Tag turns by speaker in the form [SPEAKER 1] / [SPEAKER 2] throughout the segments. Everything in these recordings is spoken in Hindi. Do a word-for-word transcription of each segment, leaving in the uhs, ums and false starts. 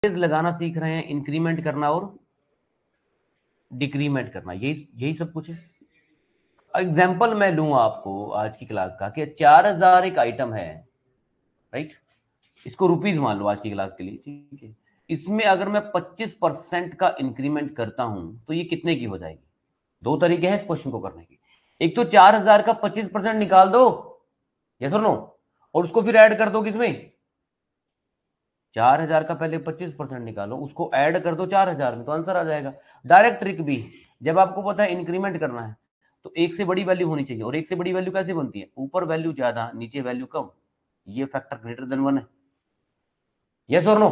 [SPEAKER 1] लगाना सीख रहे हैं, इंक्रीमेंट करना और डिक्रीमेंट करना, यही यही सब कुछ है। एग्जाम्पल मैं लूं आपको आज की क्लास का कि चार हजार एक आइटम है, राइट, इसको रुपीज मान लो आज की क्लास के लिए, ठीक है। इसमें अगर मैं पच्चीस परसेंट का इंक्रीमेंट करता हूं तो ये कितने की हो जाएगी? दो तरीके हैं इस क्वेश्चन को करने के। एक तो चार हजार का पच्चीस परसेंट निकाल दो, यस और नो, और उसको फिर ऐड कर दो किसमें? चार हजार का पहले पच्चीस परसेंट निकालो, उसको ऐड कर दो चार हजार में, तो आंसर आ जाएगा। डायरेक्ट ट्रिक भी, जब आपको पता है इंक्रीमेंट करना है तो एक से बड़ी वैल्यू होनी चाहिए, और एक से बड़ी वैल्यू कैसे बनती है? ऊपर वैल्यू ज्यादा नीचे वैल्यू कम, ये फैक्टर ग्रेटर देन वन है, यस और नो।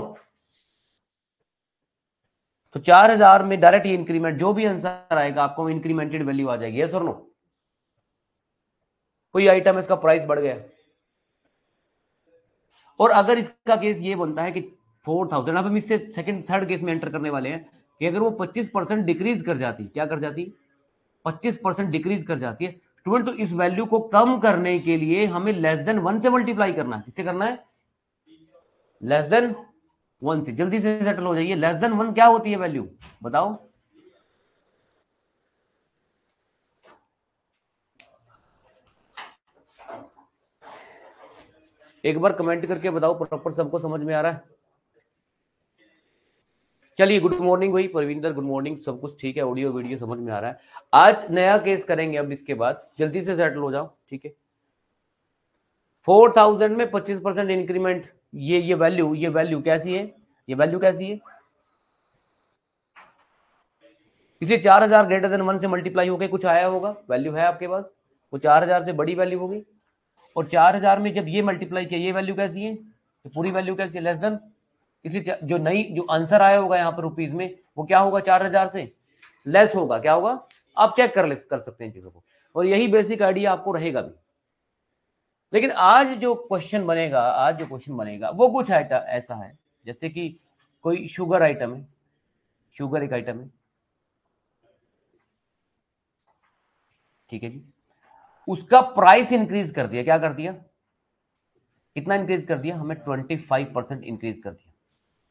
[SPEAKER 1] तो चार हजार में डायरेक्ट ये इंक्रीमेंट, जो भी आंसर आएगा आपको इंक्रीमेंटेड वैल्यू आ जाएगी, यस और नो। कोई आइटम है इसका प्राइस बढ़ गया, और अगर इसका केस ये बनता है कि फोर थाउजेंड, अब हम इससे सेकंड थर्ड केस में एंटर करने वाले हैं कि अगर वो पच्चीस परसेंट डिक्रीज कर जाती, क्या कर जाती? पच्चीस परसेंट डिक्रीज कर जाती है स्टूडेंट, तो इस वैल्यू को कम करने के लिए हमें लेस देन वन से मल्टीप्लाई करना है। किससे करना है? लेस देन वन से। जल्दी से सेटल हो जाइए, लेस देन वन क्या होती है वैल्यू, बताओ। एक बार कमेंट करके बताओ, प्रॉपर सबको समझ में आ रहा है? चलिए, गुड मॉर्निंग भाई परविंदर, गुड मॉर्निंग, सब कुछ ठीक है, ऑडियो वीडियो समझ में आ रहा है। आज नया केस करेंगे, अब इसके बाद जल्दी से सेटल हो जाओ, ठीक है। फोर थाउजेंड में पच्चीस परसेंट इंक्रीमेंट, ये ये वैल्यू ये वैल्यू कैसी है? ये वैल्यू कैसी है? इसलिए चार हजार ग्रेटर देन वन से मल्टीप्लाई होकर कुछ आया होगा, वैल्यू है आपके पास, वो चार हजार से बड़ी वैल्यू होगी। और चार हजार में जब ये मल्टीप्लाई किया, ये वैल्यू कैसी है? तो पूरी वैल्यू कैसी है? Less than. इसलिए जो नई जो आंसर आया होगा यहाँ पर रुपीज में, वो क्या होगा? चार हजार से लेस होगा। क्या होगा? आप चेक कर ले कर सकते हैं चीजों को, और यही बेसिक आइडिया आपको रहेगा भी। लेकिन आज जो क्वेश्चन बनेगा आज जो क्वेश्चन बनेगा वो कुछ आइटम ऐसा है, जैसे कि कोई शुगर आइटम है, शुगर एक आइटम है, ठीक है जी। उसका प्राइस इंक्रीज कर दिया, क्या कर दिया? कितना इंक्रीज कर दिया? हमें ट्वेंटी फाइव परसेंट इंक्रीज कर दिया।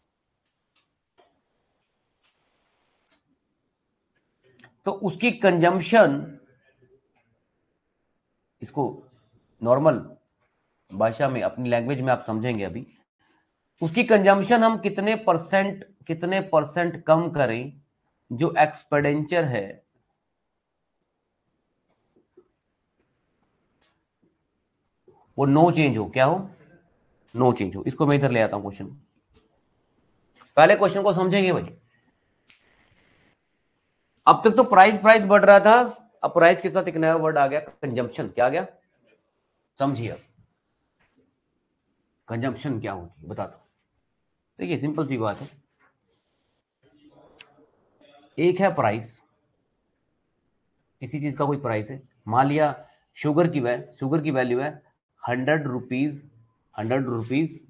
[SPEAKER 1] तो उसकी कंजम्पशन, इसको नॉर्मल भाषा में अपनी लैंग्वेज में आप समझेंगे अभी, उसकी कंजम्पशन हम कितने परसेंट कितने परसेंट कम करें, जो एक्सपेंडिचर है वो नो चेंज हो। क्या हो? नो चेंज हो। इसको मैं इधर ले आता हूं क्वेश्चन, पहले क्वेश्चन को समझेंगे भाई। अब तक तो प्राइस प्राइस बढ़ रहा था, अब प्राइस के साथ एक नया वर्ड आ गया, कंजम्पशन। क्या आ गया? समझिए अब कंजम्पशन क्या होती है, बता दो। देखिए सिंपल सी बात है, एक है प्राइस, किसी चीज का कोई प्राइस है, मान लिया शुगर की वै शुगर की वैल्यू है hundred rupees hundred rupees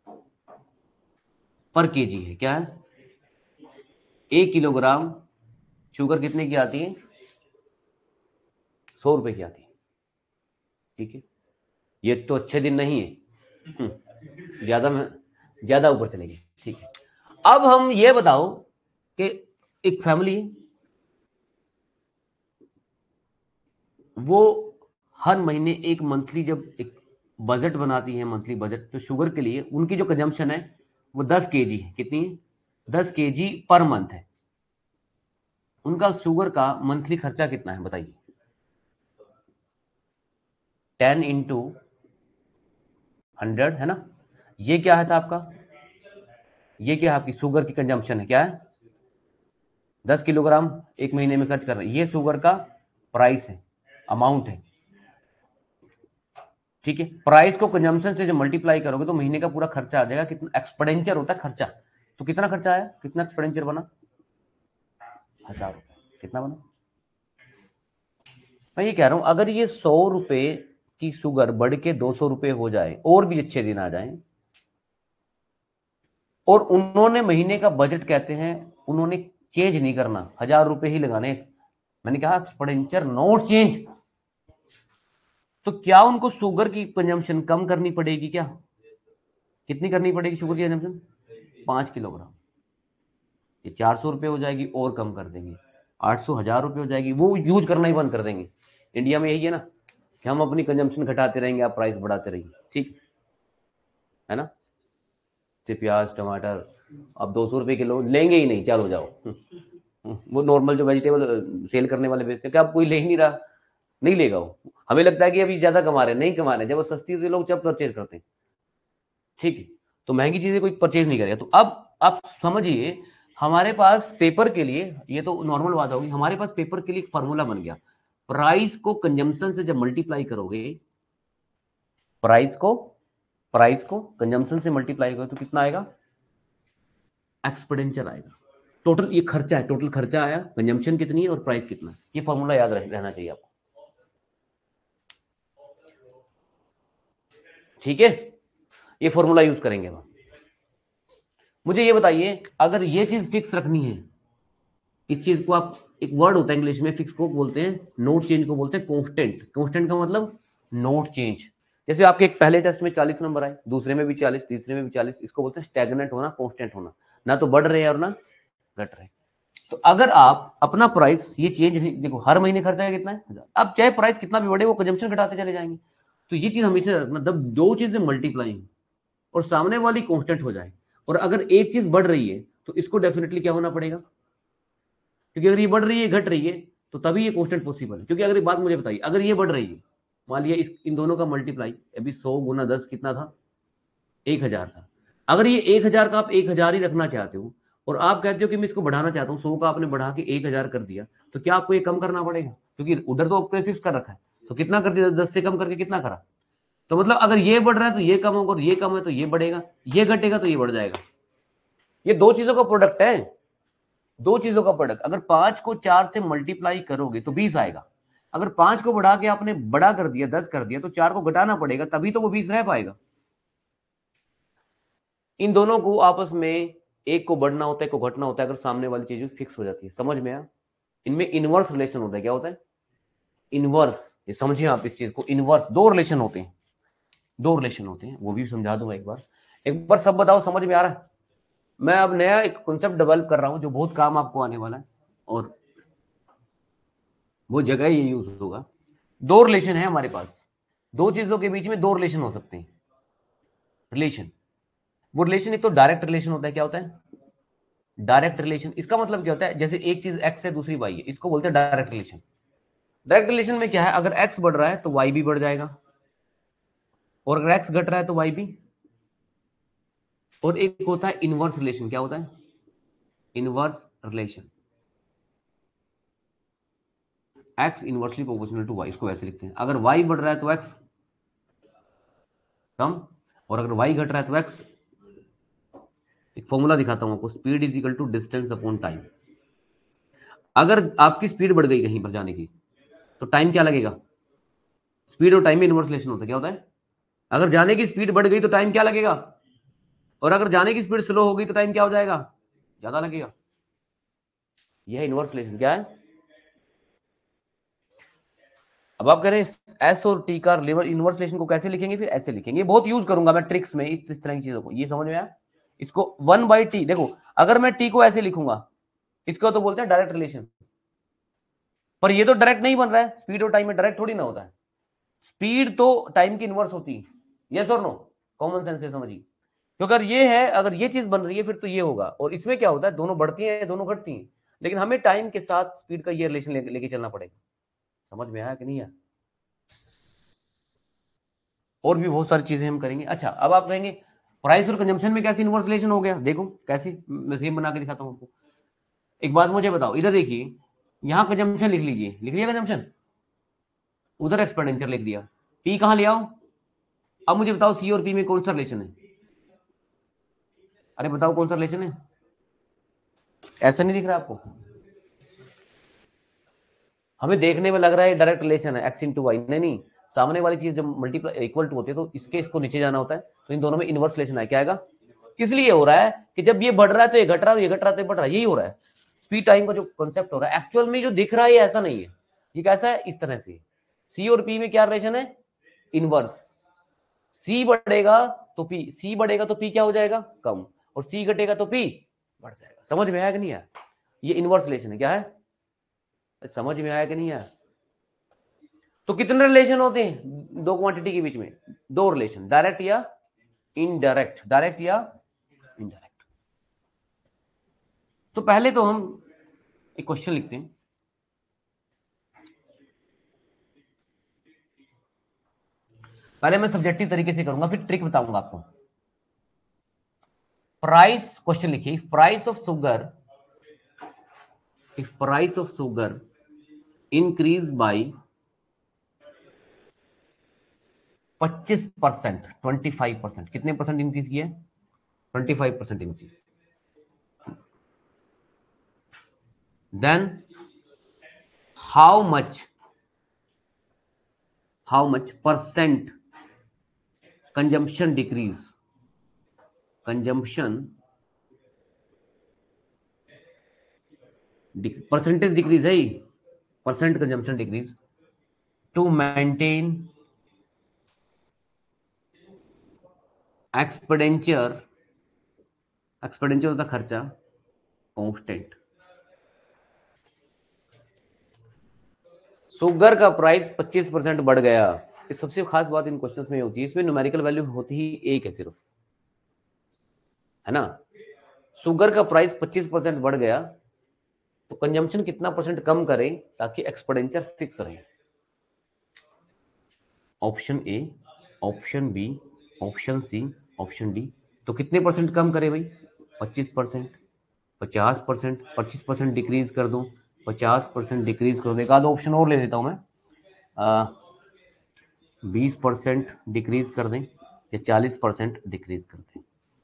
[SPEAKER 1] per kg है। क्या है? एक किलोग्राम शुगर कितने की आती है? सौ रुपए की आती है, ठीक है। ये तो अच्छे दिन नहीं है, ज्यादा में ज्यादा ऊपर चलेंगे, ठीक है। अब हम ये बताओ कि एक फैमिली, वो हर महीने एक मंथली जब एक बजट बनाती है, मंथली बजट, तो शुगर के लिए उनकी जो कंजम्पशन है वो दस केजी है। कितनी? दस केजी पर मंथ है। उनका शुगर का मंथली खर्चा कितना है बताइए? टेन इंटू हंड्रेड है ना। ये क्या है था आपका? ये क्या है? आपकी शुगर की कंजम्पशन है, क्या है? दस किलोग्राम एक महीने में खर्च कर रहे हैं, ये शुगर का प्राइस है, अमाउंट है, ठीक है। प्राइस को कंजम्पशन से जब मल्टीप्लाई करोगे तो महीने का पूरा खर्चा आ जाएगा। कितना एक्सपेंडिचर होता है? खर्चा। तो कितना खर्चा आया? कितना एक्सपेंडिचर बना? हजार रुपए। कितना बना? मैं ये कह रहा हूं, अगर ये सौ रुपए की शुगर बढ़ के दो सौ रुपए हो जाए, और भी अच्छे दिन आ जाए, और उन्होंने महीने का बजट कहते हैं उन्होंने चेंज नहीं करना, हजार रुपए ही लगाने, मैंने कहा एक्सपेंडिचर नोट चेंज, तो क्या उनको शुगर की कंजम्पशन कम करनी पड़ेगी? क्या कितनी करनी पड़ेगी शुगर की कंजम्पशन? पांच किलोग्राम। ये चार सौ रुपये हो जाएगी और कम कर देंगे, आठ सौ हजार रुपये हो जाएगी, वो यूज करना ही बंद कर देंगे। इंडिया में यही है ना कि हम अपनी कंजम्पशन घटाते रहेंगे, आप प्राइस बढ़ाते रहिए, ठीक है ना। से प्याज टमाटर अब दो सौ रुपये किलो लेंगे ही नहीं, चलो जाओ। वो नॉर्मल जो वेजिटेबल सेल करने वाले बेचते हैं, क्या कोई ले ही नहीं रहा, नहीं लेगा वो। हमें लगता है कि अभी ज्यादा कमा रहे हैं, नहीं कमा रहे हैं, जब वो सस्ती होती है लोग जब परचेज करते हैं, ठीक है। तो महंगी चीजें कोई परचेज नहीं करेगा। तो अब आप समझिए हमारे पास पेपर के लिए, ये तो नॉर्मल बात होगी, हमारे पास पेपर के लिए एक फॉर्मूला बन गया। प्राइस को कंजम्पशन से जब मल्टीप्लाई करोगे, प्राइस को प्राइस को कंजम्पशन से मल्टीप्लाई करोगे तो कितना आएगा, एक्सपोनेंशियल आएगा। टोटल ये खर्चा है, टोटल खर्चा आया, कंजम्पशन कितनी है और प्राइस कितना है, ये फॉर्मूला याद रहना चाहिए आपको, ठीक है। ये फॉर्मूला यूज करेंगे हम। मुझे ये बताइए, अगर ये चीज फिक्स रखनी है, इस चीज को आप, एक वर्ड होता है इंग्लिश में फिक्स को बोलते हैं, नोट चेंज को बोलते हैं कांस्टेंट। कांस्टेंट का मतलब नोट चेंज। जैसे आपके एक पहले टेस्ट में चालीस नंबर आए, दूसरे में भी चालीस, तीसरे में भी चालीस, इसको बोलते हैं स्टैग्नेंट होना, कांस्टेंट होना, ना तो बढ़ रहे हैं और ना घट रहे। तो अगर आप अपना प्राइस ये चेंज नहीं, देखो हर महीने खर्चा कितना है, हजार, अब चाहे प्राइस कितना भी बढ़े वो कंजम्पशन घटाते चले जाएंगे। तो ये चीज हमेशा, मतलब दो चीजें मल्टीप्लाई और सामने वाली कांस्टेंट हो जाए, और अगर एक चीज बढ़ रही है तो इसको डेफिनेटली क्या होना पड़ेगा, क्योंकि अगर ये बढ़ रही है घट रही है तो तभी ये कांस्टेंट पॉसिबल है। क्योंकि अगर ये बात मुझे बताइए, अगर ये बढ़ रही है, मान लिया इस इन दोनों का मल्टीप्लाई अभी सौ गुना दस कितना था, एक हजार था। अगर ये एक हजार का आप एक हजार ही रखना चाहते हो और आप कहते हो कि मैं इसको बढ़ाना चाहता हूँ, सौ का आपने बढ़ा के एक हजार कर दिया, तो क्या आपको ये कम करना पड़ेगा, क्योंकि उधर तो आपने फिक्स कर रखा है। तो कितना कर दिया, दस से कम करके कितना करा। तो मतलब अगर ये बढ़ रहा है तो ये कम होगा, और ये कम है तो ये बढ़ेगा, ये घटेगा तो ये बढ़ जाएगा। ये दो चीजों का प्रोडक्ट है, दो चीजों का प्रोडक्ट। अगर पांच को चार से मल्टीप्लाई करोगे तो बीस आएगा। अगर पांच को बढ़ा के आपने बड़ा कर दिया, दस कर दिया, तो चार को घटाना पड़ेगा, तभी तो वो बीस रह पाएगा। इन दोनों को आपस में, एक को बढ़ना होता है, एक को घटना होता है, अगर सामने वाली चीज फिक्स हो जाती है। समझ में आया। इनमें इनवर्स रिलेशन होता है। क्या होता है इनवर्स, ये समझिए आप इस चीज को। इनवर्स दो रिलेशन होते हैं, दो रिलेशन होते हैं, वो भी समझा दूंगा एक बार। एक बार सब बताओ, समझ में आ रहा है। मैं अब नया एक कॉन्सेप्ट डेवलप कर रहा हूं जो बहुत काम आपको आने वाला है, और वो जगह ये यूज होगा। दो रिलेशन है हमारे पास, दो चीजों के बीच में दो रिलेशन हो सकते हैं। रिलेशन, वो रिलेशन एक तो डायरेक्ट रिलेशन होता है। क्या होता है डायरेक्ट रिलेशन। इसका मतलब क्या होता है, जैसे एक चीज एक्स है दूसरी वाई है, इसको बोलते हैं डायरेक्ट रिलेशन। डायरेक्ट रिलेशन में क्या है, अगर एक्स बढ़ रहा है तो वाई भी बढ़ जाएगा, और अगर एक्स घट रहा है तो वाई भी। और एक होता है इनवर्स रिलेशन। क्या होता है inverse relation, X inversely proportional to Y, इसको ऐसे लिखते हैं। अगर वाई बढ़ रहा है तो एक्स कम, और अगर वाई घट रहा है तो एक्स। एक फॉर्मूला दिखाता हूं आपको, speed is equal to distance upon time. अगर आपकी स्पीड बढ़ गई कहीं पर जाने की, तो टाइम क्या लगेगा। स्पीड और टाइम में इनवर्स रिलेशन होता है। क्या होता है, अगर जाने की स्पीड बढ़ गई तो टाइम क्या लगेगा, और अगर जाने की स्पीड स्लो हो गई तो टाइम क्या हो जाएगा, ज्यादा लगेगा। यह इनवर्स रिलेशन क्या है। अब आप कह रहे हैं एस और टी का इनवर्स रिलेशन को कैसे लिखेंगे, फिर ऐसे लिखेंगे। बहुत यूज करूंगा मैं ट्रिक्स में इस, इस तरह की चीजों को। ये समझ में आया। इसको वन बाई टी, देखो अगर मैं टी को ऐसे लिखूंगा, इसको तो बोलते हैं डायरेक्ट रिलेशन, पर ये तो डायरेक्ट नहीं बन रहा है। स्पीड और टाइम में डायरेक्ट थोड़ी ना होता है। स्पीड तो टाइम की इनवर्स होती है। यस और नो, कॉमन सेंस से समझिए। तो अगर ये है, अगर ये चीज बन रही है, फिर तो ये होगा। और इसमें क्या होता है, दोनों बढ़ती हैं दोनों घटती हैं, लेकिन हमें टाइम के साथ स्पीड का ये रिलेशन लेके ले चलना पड़ेगा। समझ में आया कि नहीं आया। और भी बहुत सारी चीजें हम करेंगे। अच्छा, अब आप कहेंगे प्राइस और कंजम्पशन में कैसे इनवर्स रिलेशन हो गया। देखो कैसे, मैं सेम बना के दिखाता हूं आपको। एक बात मुझे बताओ, इधर देखिए, यहां कंजम्पशन लिख लीजिए, लिख लिया कंजम्पशन, उधर एक्सपेंडिचर लिख दिया, पी कहां ले आओ। अब मुझे बताओ सी और पी में कौन सा रिलेशन है। अरे बताओ कौन सा रिलेशन है। ऐसा नहीं दिख रहा आपको, हमें देखने में लग रहा है डायरेक्ट रिलेशन है, एक्स इंटू वाई। नहीं नहीं, सामने वाली चीज जब मल्टीप्लाई इक्वल टू होती है तो इसके इसको नीचे जाना होता है, तो इन दोनों में इनवर्स रिलेशन है। क्या आएगा, इसलिए हो रहा है कि जब ये बढ़ रहा है तो ये घट रहा है, ये घट रहा है तो ये बढ़ रहा है, यही हो रहा है। स्पीड टाइम का जो कॉन्सेप्ट हो रहा है, एक्चुअल में जो दिख रहा है ये ऐसा नहीं है। ये कैसा है, इस तरह से। सी और पी में क्या रिलेशन है, इनवर्स। सी बढ़ेगा तो पी, सी बढ़ेगा तो पी क्या हो जाएगा, कम, और सी घटेगा तो पी बढ़ जाएगा। समझ में आया कि नहीं आया? ये इनवर्स रिलेशन है। क्या है? समझ में आया कि नहीं आया? तो कितने रिलेशन होते हैं दो क्वांटिटी के बीच में? दो रिलेशन, डायरेक्ट या इनडायरेक्ट, डायरेक्ट या इनडायरेक्ट। तो पहले तो हम एक क्वेश्चन लिखते हैं। पहले मैं सब्जेक्टिव तरीके से करूंगा, फिर ट्रिक बताऊंगा आपको। प्राइस, क्वेश्चन लिखिए, price of sugar, if price of sugar increase by पच्चीस परसेंट, ट्वेंटी फाइव परसेंट, कितने परसेंट इंक्रीज किया? Twenty five percent increase. Then how much, how much percent consumption decrease, consumption percentage decrease है, percent consumption decrease to maintain expenditure, expenditure होता खर्चा, कांस्टेंट। शुगर का प्राइस पच्चीस परसेंट बढ़ गया। इस सबसे खास बात इन क्वेश्चंस में होती है, इसमें न्यूमेरिकल वैल्यू होती ही एक है सिर्फ, है ना। शुगर का प्राइस पच्चीस परसेंट बढ़ गया तो कंजम्पशन कितना परसेंट कम करें ताकि एक्सपेंडिचर फिक्स रहे? Option A, option B, option C, option D. तो कितने परसेंट कम करें भाई? पच्चीस परसेंट, पचास परसेंट, पच्चीस परसेंट डिक्रीज कर दूं, पचास परसेंट डिक्रीज कर दूं, एक आधा ऑप्शन और ले लेता हूं मैं, बीस परसेंट डिक्रीज कर दें या चालीस परसेंट डिक्रीज कर दें।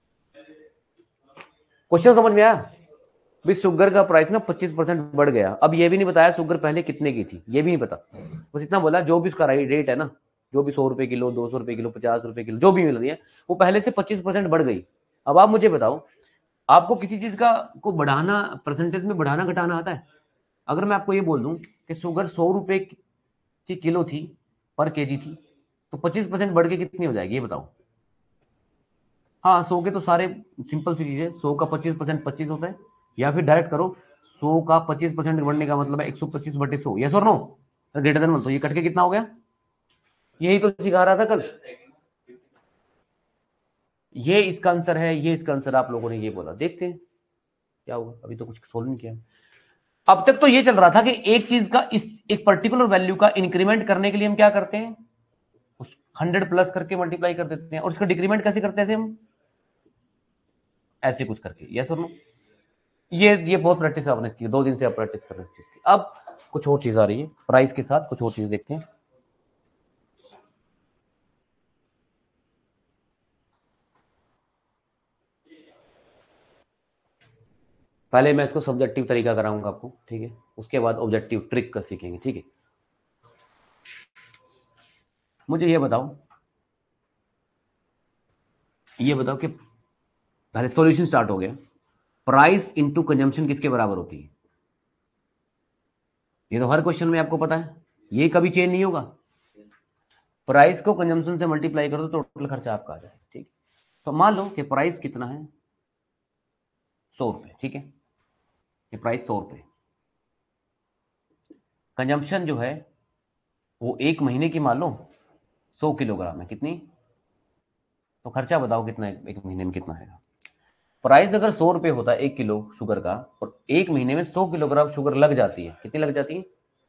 [SPEAKER 1] क्वेश्चन समझ में आया? भी शुगर का प्राइस ना पच्चीस परसेंट बढ़ गया। अब ये भी नहीं बताया शुगर पहले कितने की थी, ये भी नहीं पता, बस इतना बोला जो भी उसका रेट है ना, जो भी सौ रुपए किलो, दो सौ रुपए किलो, पचास रुपए किलो जो भी मिल रही है, वो पहले से पच्चीस परसेंट बढ़ गई। अब आप मुझे बताओ, आपको किसी चीज का को बढ़ाना, परसेंटेज में बढ़ाना घटाना आता है? अगर मैं आपको ये बोल दूं कि शुगर सौ रुपए की किलो थी, पर केजी थी, तो पच्चीस परसेंट बढ़ के कितनी हो जाएगी ये बताओ? हाँ, सौ के तो सारे, सिंपल सी चीज है, सौ का पच्चीस परसेंट पच्चीस होता है, या फिर डायरेक्ट करो, सौ का पच्चीस परसेंट बढ़ने का मतलब है एक सौ पच्चीस बटे सौ, यस और नो? ग्रेटर देन वन, तो ये कट के कितना हो गया? यही तो सिखा रहा था कल, ये इसका आंसर है, ये इसका आंसर, आप लोगों ने ये बोला। देखते हैं क्या होगा, अभी तो कुछ सोल्व नहीं किया। अब तक तो ये चल रहा था कि एक चीज का, इस एक पर्टिकुलर वैल्यू का इंक्रीमेंट करने के लिए हम क्या करते हैं, उस हंड्रेड प्लस करके मल्टीप्लाई कर देते हैं, और इसका डिक्रीमेंट कैसे करते थे हम? ऐसे कुछ करके, यस और नो? ये ये बहुत प्रैक्टिस आपने इसकी, दो दिन से आप प्रैक्टिस कर रहे हैं इस चीज की। अब कुछ और चीज आ रही है प्राइस के साथ, कुछ और चीज देखते हैं। पहले मैं इसको सब्जेक्टिव तरीका कराऊंगा आपको, ठीक है, उसके बाद ऑब्जेक्टिव ट्रिक का सीखेंगे, ठीक है। मुझे ये बताओ, ये बताओ कि पहले सॉल्यूशन स्टार्ट हो गया, प्राइस इनटू कंजम्पशन किसके बराबर होती है? ये तो हर क्वेश्चन में आपको पता है, ये कभी चेंज नहीं होगा। प्राइस को कंजम्पशन से मल्टीप्लाई कर दो तो टोटल खर्चा आपका आ जाएगा, ठीक। तो मान लो कि प्राइस कितना है, सौ रुपए, ठीक है, ये प्राइस सौ रुपए, कंजम्पशन जो है वो एक महीने की मान लो सौ किलोग्राम है, कितनी? तो खर्चा बताओ कितना है, एक महीने में कितना आएगा? प्राइस अगर सौ रुपए होता है एक किलो शुगर का, और एक महीने में सौ किलोग्राम शुगर लग जाती है, कितनी लग जाती है?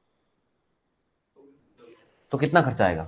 [SPEAKER 1] तो कितना खर्चा आएगा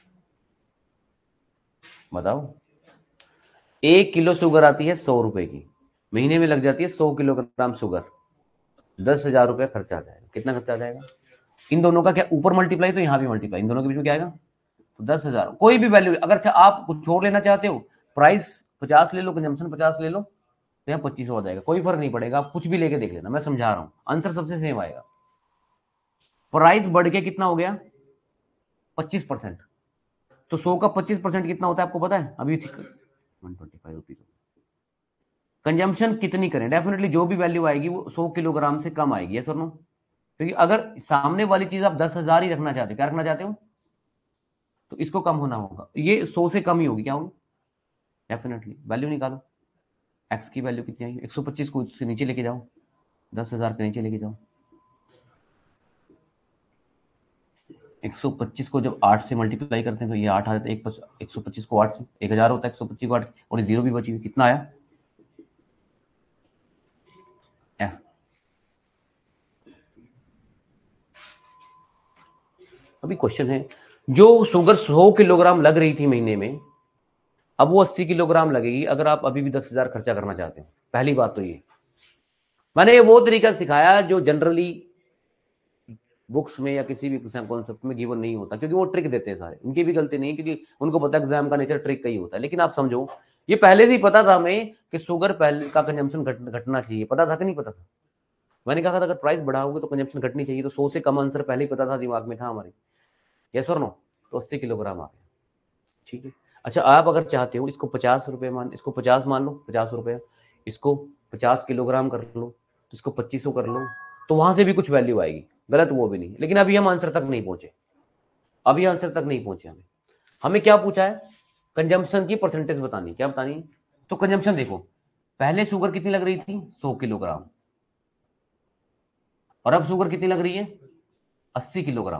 [SPEAKER 1] बताओ? एक किलो शुगर आती है सौ रुपए की, महीने में लग जाती है सौ किलोग्राम शुगर, दस हजार रुपया खर्चा आ जाएगा। कितना खर्चा आ जाएगा? इन दोनों का क्या ऊपर मल्टीप्लाई, तो यहां भी मल्टीप्लाई, इन दोनों के बीच में क्या आएगा? तो दस हजार, कोई भी वैल्यू। अगर अच्छा आप कुछ छोड़ लेना चाहते हो, प्राइस पचास ले लो, कंजम्पशन पचास ले लो, तो यहाँ पच्चीस हो जाएगा, कोई फर्क नहीं पड़ेगा, आप कुछ भी लेके देख लेना, मैं समझा रहा हूँ, आंसर सबसे सेम आएगा। प्राइस बढ़ के कितना हो गया? पच्चीस परसेंट। तो सौ का पच्चीस परसेंट कितना होता है आपको पता है? अभी one twenty five rupees. Consumption कितनी करें? डेफिनेटली जो भी वैल्यू आएगी वो सौ किलोग्राम से कम आएगी, यस और नो? क्योंकि अगर सामने वाली चीज आप दस हजार ही रखना चाहते हो, क्या रखना चाहते हो, तो इसको कम होना होगा, ये सौ से कम ही होगी, क्या होगी? डेफिनेटली वैल्यू निकालो, एक्स की वैल्यू कितनी आई, एक सौ पच्चीस को उससे नीचे लेके जाओ, दस हजार के नीचे लेके जाओ। एक सौ पच्चीस को जब आठ से मल्टीप्लाई करते हैं तो ये आठ आ जाता है, एक एक सौ पच्चीस को आठ से एक हजार होता है, एक सौ पच्चीस को आठ और जीरो भी बची हुई, कितना आया एक्स। अभी क्वेश्चन है, जो शुगर सौ किलोग्राम लग रही थी महीने में, अब वो अस्सी किलोग्राम लगेगी अगर आप अभी भी दस हजार खर्चा करना चाहते हो। पहली बात तो ये मैंने ये वो तरीका सिखाया जो जनरली बुक्स में या किसी भी कॉन्सेप्ट में गिवन नहीं होता, क्योंकि वो ट्रिक देते हैं सारे, उनकी भी गलती नहीं है क्योंकि उनको पता एग्जाम का नेचर ट्रिक का ही होता है। लेकिन आप समझो, ये पहले से ही पता था हमें कि शुगर पहले का कंजम्पशन घट, घटना चाहिए, पता था कि नहीं पता था। मैंने कहा था अगर प्राइस बढ़ाओगे तो कंजम्पशन घटनी चाहिए, तो सौ से कम आंसर पहले ही पता था, दिमाग में था हमारे, यस और नो। तो अस्सी किलोग्राम आ गया, ठीक है। अच्छा, आप अगर चाहते हो इसको पचास रुपए मान, इसको पचास मान लो, पचास रुपए, इसको पचास किलोग्राम कर लो, तो इसको पच्चीस सौ कर लो, तो वहां से भी कुछ वैल्यू आएगी, गलत वो भी नहीं। लेकिन अभी हम आंसर तक नहीं पहुंचे, अभी आंसर तक नहीं पहुंचे। हमें हमें क्या पूछा है, कंजम्पशन की परसेंटेज बतानी, क्या बतानी। तो कंजम्पशन देखो, पहले शुगर कितनी लग रही थी, सौ किलोग्राम, और अब शुगर कितनी लग रही है, अस्सी किलोग्राम।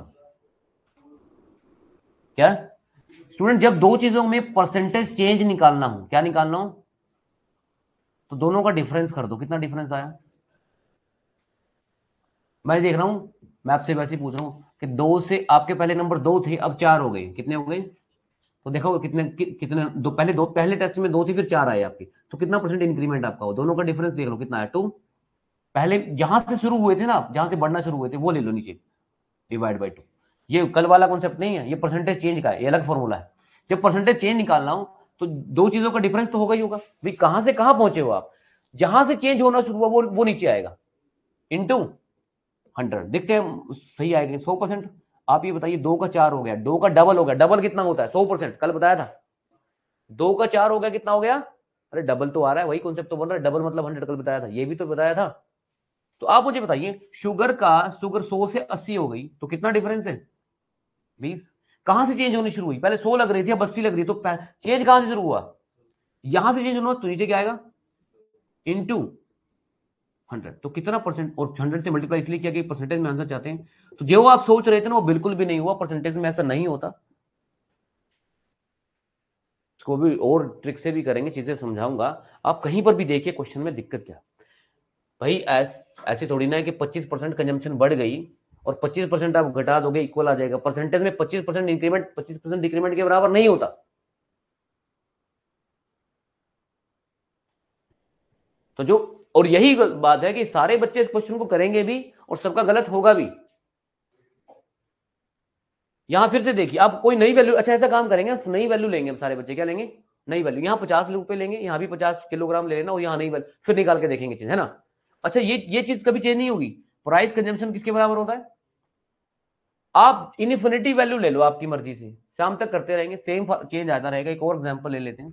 [SPEAKER 1] क्या स्टूडेंट, जब दो चीजों में परसेंटेज चेंज निकालना हो, क्या निकालना हो, तो दोनों का डिफरेंस कर दो, कितना डिफरेंस आया। मैं देख रहा हूं, मैं आपसे वैसे ही पूछ रहा हूं कि दो से आपके पहले नंबर दो थे, अब चार हो गए, कितने हो गए, तो देखो कितने कि, कितने दो, पहले दो, पहले टेस्ट में दो थी, फिर चार आए आपके, तो कितना परसेंट इंक्रीमेंट आपका हो, दोनों का डिफरेंस देख लो कितना है, टू। पहले जहां से शुरू हुए थे ना, जहां से बढ़ना शुरू हुए थे वो ले लो नीचे, डिवाइड बाई टू। ये कल वाला कॉन्सेप्ट नहीं है, ये परसेंटेज चेंज का है, ये अलग फॉर्मूला है। जब परसेंटेज चेंज निकालना हो तो दो चीजों का डिफरेंस तो होगा ही होगा भाई, कहां से कहां पहुंचे हो आप, जहां से चेंज होना शुरू हुआ वो वो नीचे आएगा, इंटू हंड्रेड, देखते हैं सही आएगा सौ परसेंट। आप ये बताइए, दो का चार हो गया, दो का डबल हो गया, डबल कितना होता है, सौ परसेंट, कल बताया था। दो का चार हो गया, कितना हो गया, अरे डबल तो आ रहा है, वही कॉन्सेप्ट तो बन रहा है, डबल मतलब हंड्रेड, कल बताया था, ये भी तो बताया था। तो आप मुझे बताइए, शुगर का शुगर सौ से अस्सी हो गई तो कितना डिफरेंस है, बीस। कहां से चेंज होनी शुरू हुई, पहले सौ लग रही थी, अब अस्सी लग रही है, तो चेंज कहां से शुरू हुआ, यहां से चेंज होना, तो नीचे क्या आएगा, इंटू हंड्रेड। तो कितना परसेंट, और हंड्रेड से मल्टीप्लाई इसलिए किया कि परसेंटेज में आंसर चाहते हैं। तो जो आप सोच रहे थे ना वो बिल्कुल भी नहीं हुआ, परसेंटेज में ऐसा नहीं होता। इसको भी और ट्रिक से भी करेंगे, चीजें समझाऊंगा। आप कहीं पर भी देखिए क्वेश्चन में दिक्कत क्या भाई, ऐस, ऐसे थोड़ी ना है कि पच्चीस परसेंट कंजम्पशन बढ़ गई और पच्चीस परसेंट आप घटा दोगे इक्वल आ जाएगा। परसेंटेज में पच्चीस परसेंट इंक्रीमेंट पच्चीस परसेंट डिक्रीमेंट के बराबर नहीं होता। तो जो, और यही बात है कि सारे बच्चे इस क्वेश्चन को करेंगे भी और सबका गलत होगा भी। यहां फिर से देखिए, आप कोई नई वैल्यू, अच्छा ऐसा काम करेंगे, नई वैल्यू लेंगे हम सारे बच्चे, क्या लेंगे, नई वैल्यू। यहाँ पचास रुपए लेंगे, यहाँ भी पचास किलोग्राम ले लेना, और यहाँ नई वैल्यू फिर निकाल के देखेंगे चीज, है ना। अच्छा, ये ये चीज कभी चेंज नहीं होगी। प्राइस कंजम्पशन किसके बराबर होता है, आप इनफिनिटी वैल्यू ले लो आपकी मर्जी से, शाम तक करते रहेंगे, सेम चेंज आता रहेगा। एक और एग्जांपल ले लेते हैं।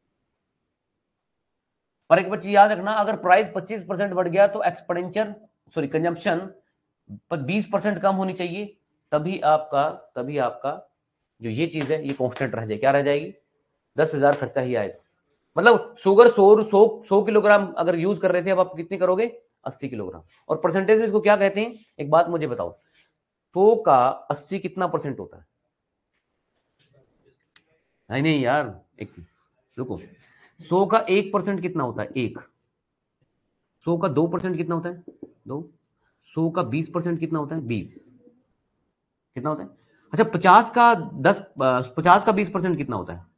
[SPEAKER 1] और एक बच्ची याद रखना, अगर प्राइस पच्चीस परसेंट बढ़ गया तो एक्सपोनेंशियल सॉरी कंजम्पशन बीस परसेंट कम होनी चाहिए, तभी आपका तभी आपका जो ये चीज है ये कांस्टेंट रह जाए, क्या रह जाएगी, दस हजार खर्चा ही आएगा। मतलब शुगर सौ सौ सौ किलोग्राम अगर यूज कर रहे थे, अब आप कितनी करोगे, अस्सी किलोग्राम। और परसेंटेज में इसको क्या कहते हैं, एक बात मुझे बताओ, सौ का अस्सी कितना परसेंट होता है, नहीं नहीं यार, एक रुको, सौ का एक परसेंट कितना होता है, एक। सौ का दो परसेंट कितना होता है, दो। सौ का बीस परसेंट कितना होता है, बीस। कितना होता है, अच्छा पचास का दस, पचास का बीस परसेंट कितना होता है,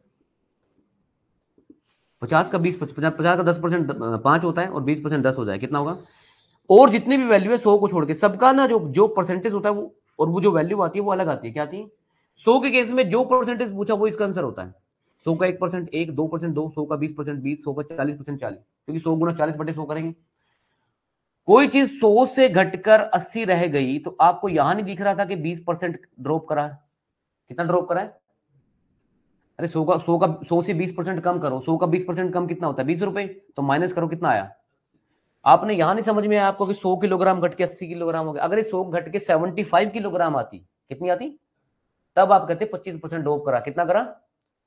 [SPEAKER 1] पचास का बीस, पचास का दस परसेंट पांच होता है, और बीस परसेंट दस हो जाए कितना होगा। और जितनी भी वैल्यू है सौ को छोड़ के, सबका ना जो जो परसेंटेज होता है वो, और वो जो वैल्यू आती है वो अलग आती है, क्या आती है। सौ के केस में जो परसेंटेज पूछा वो इसका आंसर होता है। सौ का एक परसेंट एक, दो परसेंट दो, सौ का बीस परसेंट बीस, सौ का चालीस परसेंट चालीस, क्योंकि सौ गुना चालीस बटे सौ करेंगे। कोई चीज सौ से घटकर अस्सी रह गई तो आपको यहां नहीं दिख रहा था कि बीस परसेंट ड्रॉप करा है, कितना ड्रॉप करा है, अरे सौ का सौ का सौ से बीस परसेंट कम करो, सौ का बीस परसेंट कम कितना होता है, बीस रुपए, तो माइनस करो कितना आया। आपने यहां नहीं समझ में आया आपको कि सौ किलोग्राम घट के अस्सी किलोग्राम हो गया। अगर ये सौ घट के पचहत्तर किलोग्राम आती, कितनी आती, तब आप कहते पच्चीस परसेंट ड्रॉप करा, कितना करा,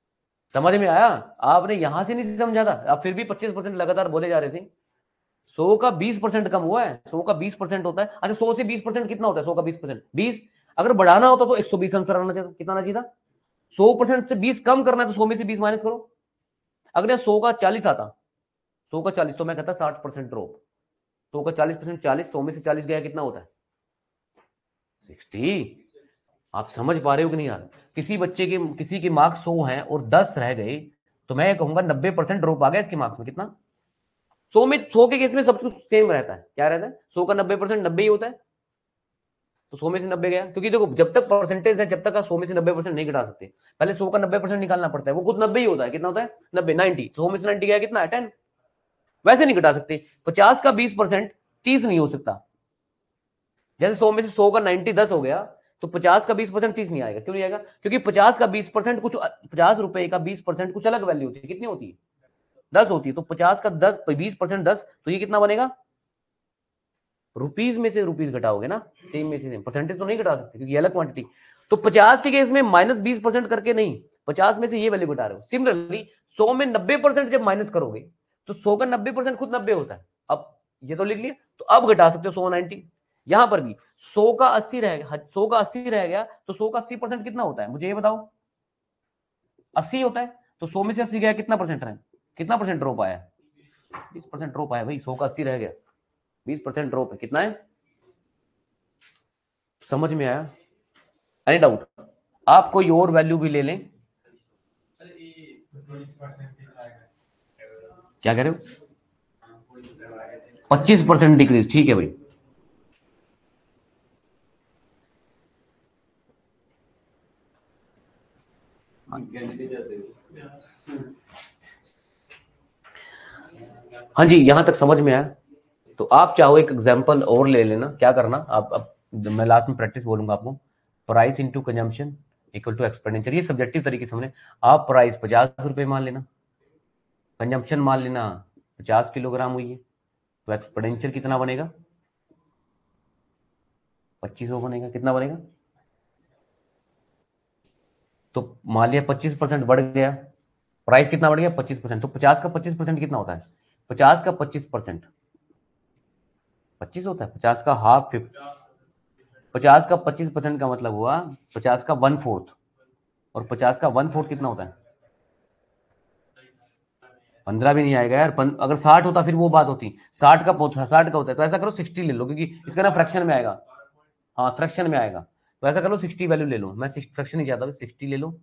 [SPEAKER 1] समझ में आया? आपने यहां से नहीं समझा था, आप फिर भी पच्चीस परसेंट लगातार बोले जा रहे थे। सौ का बीस परसेंट कम हुआ है, सौ का बीस परसेंट होता है। अच्छा सौ से बीस परसेंट कितना होता है? सौ का बीस परसेंट बीस, अगर बढ़ाना होता तो एक सौ बीस आंसर आना चाहिए। कितना आना चाहिए था? सौ परसेंट से बीस कम करना है तो सौ में से बीस माइनस करो। अगर सौ का चालीस आता, सौ का चालीस तो मैं कहता साठ परसेंट ड्रॉप। सौ का चालीस परसेंट चालीस, सौ में से चालीस गया कितना होता है? सिक्सटी। आप समझ पा रहे हो कि नहीं यार? किसी बच्चे के किसी के मार्क्स सौ हैं और दस रह गए तो मैं कहूंगा नब्बे परसेंट ड्रॉप आ गया इसके मार्क्स में। कितना? सौ में, सौ के केस में सब कुछ सेम रहता है। क्या रहता है? सौ का नब्बे परसेंट नब्बे ही होता है। तो सौ में से नब्बे गया, क्योंकि देखो जब तक परसेंटेज है जब तक का सौ में से नब्बे परसेंट नहीं घटा सकते। पहले सौ का नब्बे परसेंट निकालना पड़ता है, वो खुद नब्बे ही होता है। कितना होता है? नब्बे, नाइनटी। सौ में से नाइनटी गया कितना है? टेन। वैसे नहीं घटा सकते। पचास का बीस परसेंट तीस नहीं हो सकता। जैसे सौ में से सौ का नाइनटी दस हो गया तो पचास का बीस परसेंट तीस नहीं आएगा। क्यों नहीं आएगा? क्योंकि पचास का बीस परसेंट कुछ, पचास रुपए का बीस परसेंट कुछ अलग वैल्यू होती है। कितनी होती है? दस होती है। तो पचास का दस, बीस परसेंट दस, तो ये कितना बनेगा? रुपीज में से रुपीज घटाओगे ना, सेम में से सेम। परसेंटेज तो नहीं घटा सकते क्योंकि अलग क्वांटिटी। तो पचास के केस में माइनस बीस परसेंट करके नहीं, पचास में से ये वैल्यू घटा रहे हो। सिमिलरली सौ में नब्बे परसेंट जब माइनस करोगे तो सौ का नब्बे परसेंट खुद नब्बे होता है। अब ये तो लिख लिया, तो अब घटा सकते हो सौ नाइनटी। यहां पर भी सौ का अस्सी रह गया, सौ का अस्सी रह गया तो सौ का अस्सी परसेंट कितना होता है? मुझे ये बताओ। अस्सी होता है। तो सौ में से अस्सी गया कितना परसेंट रहे? कितना परसेंट ड्रॉप आया? बीस परसेंट ड्रॉप आया भाई। सौ का अस्सी रह गया, बीस परसेंट ड्रॉप है। कितना है? समझ में आया? Any doubt? आप कोई और वैल्यू भी ले लें। क्या कह रहे हो? पच्चीस परसेंट डिक्रीज, ठीक है भाई। हाँ जी, यहां तक समझ में आया। तो आप चाहो एक एग्जांपल और ले लेना। क्या करना आप, अब मैं लास्ट में प्रैक्टिस बोलूंगा आपको। Price into consumption equal to expenditure. ये सब्जेक्टिव तरीके से हमने, आप प्राइस पचास रुपए मान लेना, कंजम्पशन मान लेना पचास किलोग्राम हुई है, तो एक्सपेंडिचर कितना बनेगा? पच्चीस सौ बनेगा। कितना बनेगा? तो मान लिया पच्चीस परसेंट बढ़ गया, प्राइस कितना बढ़ गया? पच्चीस परसेंट। तो पचास का पच्चीस परसेंट कितना होता है? पचास का पच्चीस परसेंट पच्चीस होता है। पचास का हाफ फिफ्टी, पचास का पच्चीस परसेंट का मतलब हुआ पचास का वन फोर्थ। और पचास का वन फोर्थ कितना होता है? पंद्रह भी नहीं आएगा यार। पन, अगर साठ होता फिर वो बात होती। साठ का साठ का होता है तो ऐसा करो सिक्सटी ले लो, क्योंकि इसका ना फ्रैक्शन में आएगा। हाँ फ्रैक्शन में आएगा, तो ऐसा कर लो सिक्सटी वैल्यू ले लो। मैं फ्रैक्शन नहीं चाहता, सिक्सटी ले लो।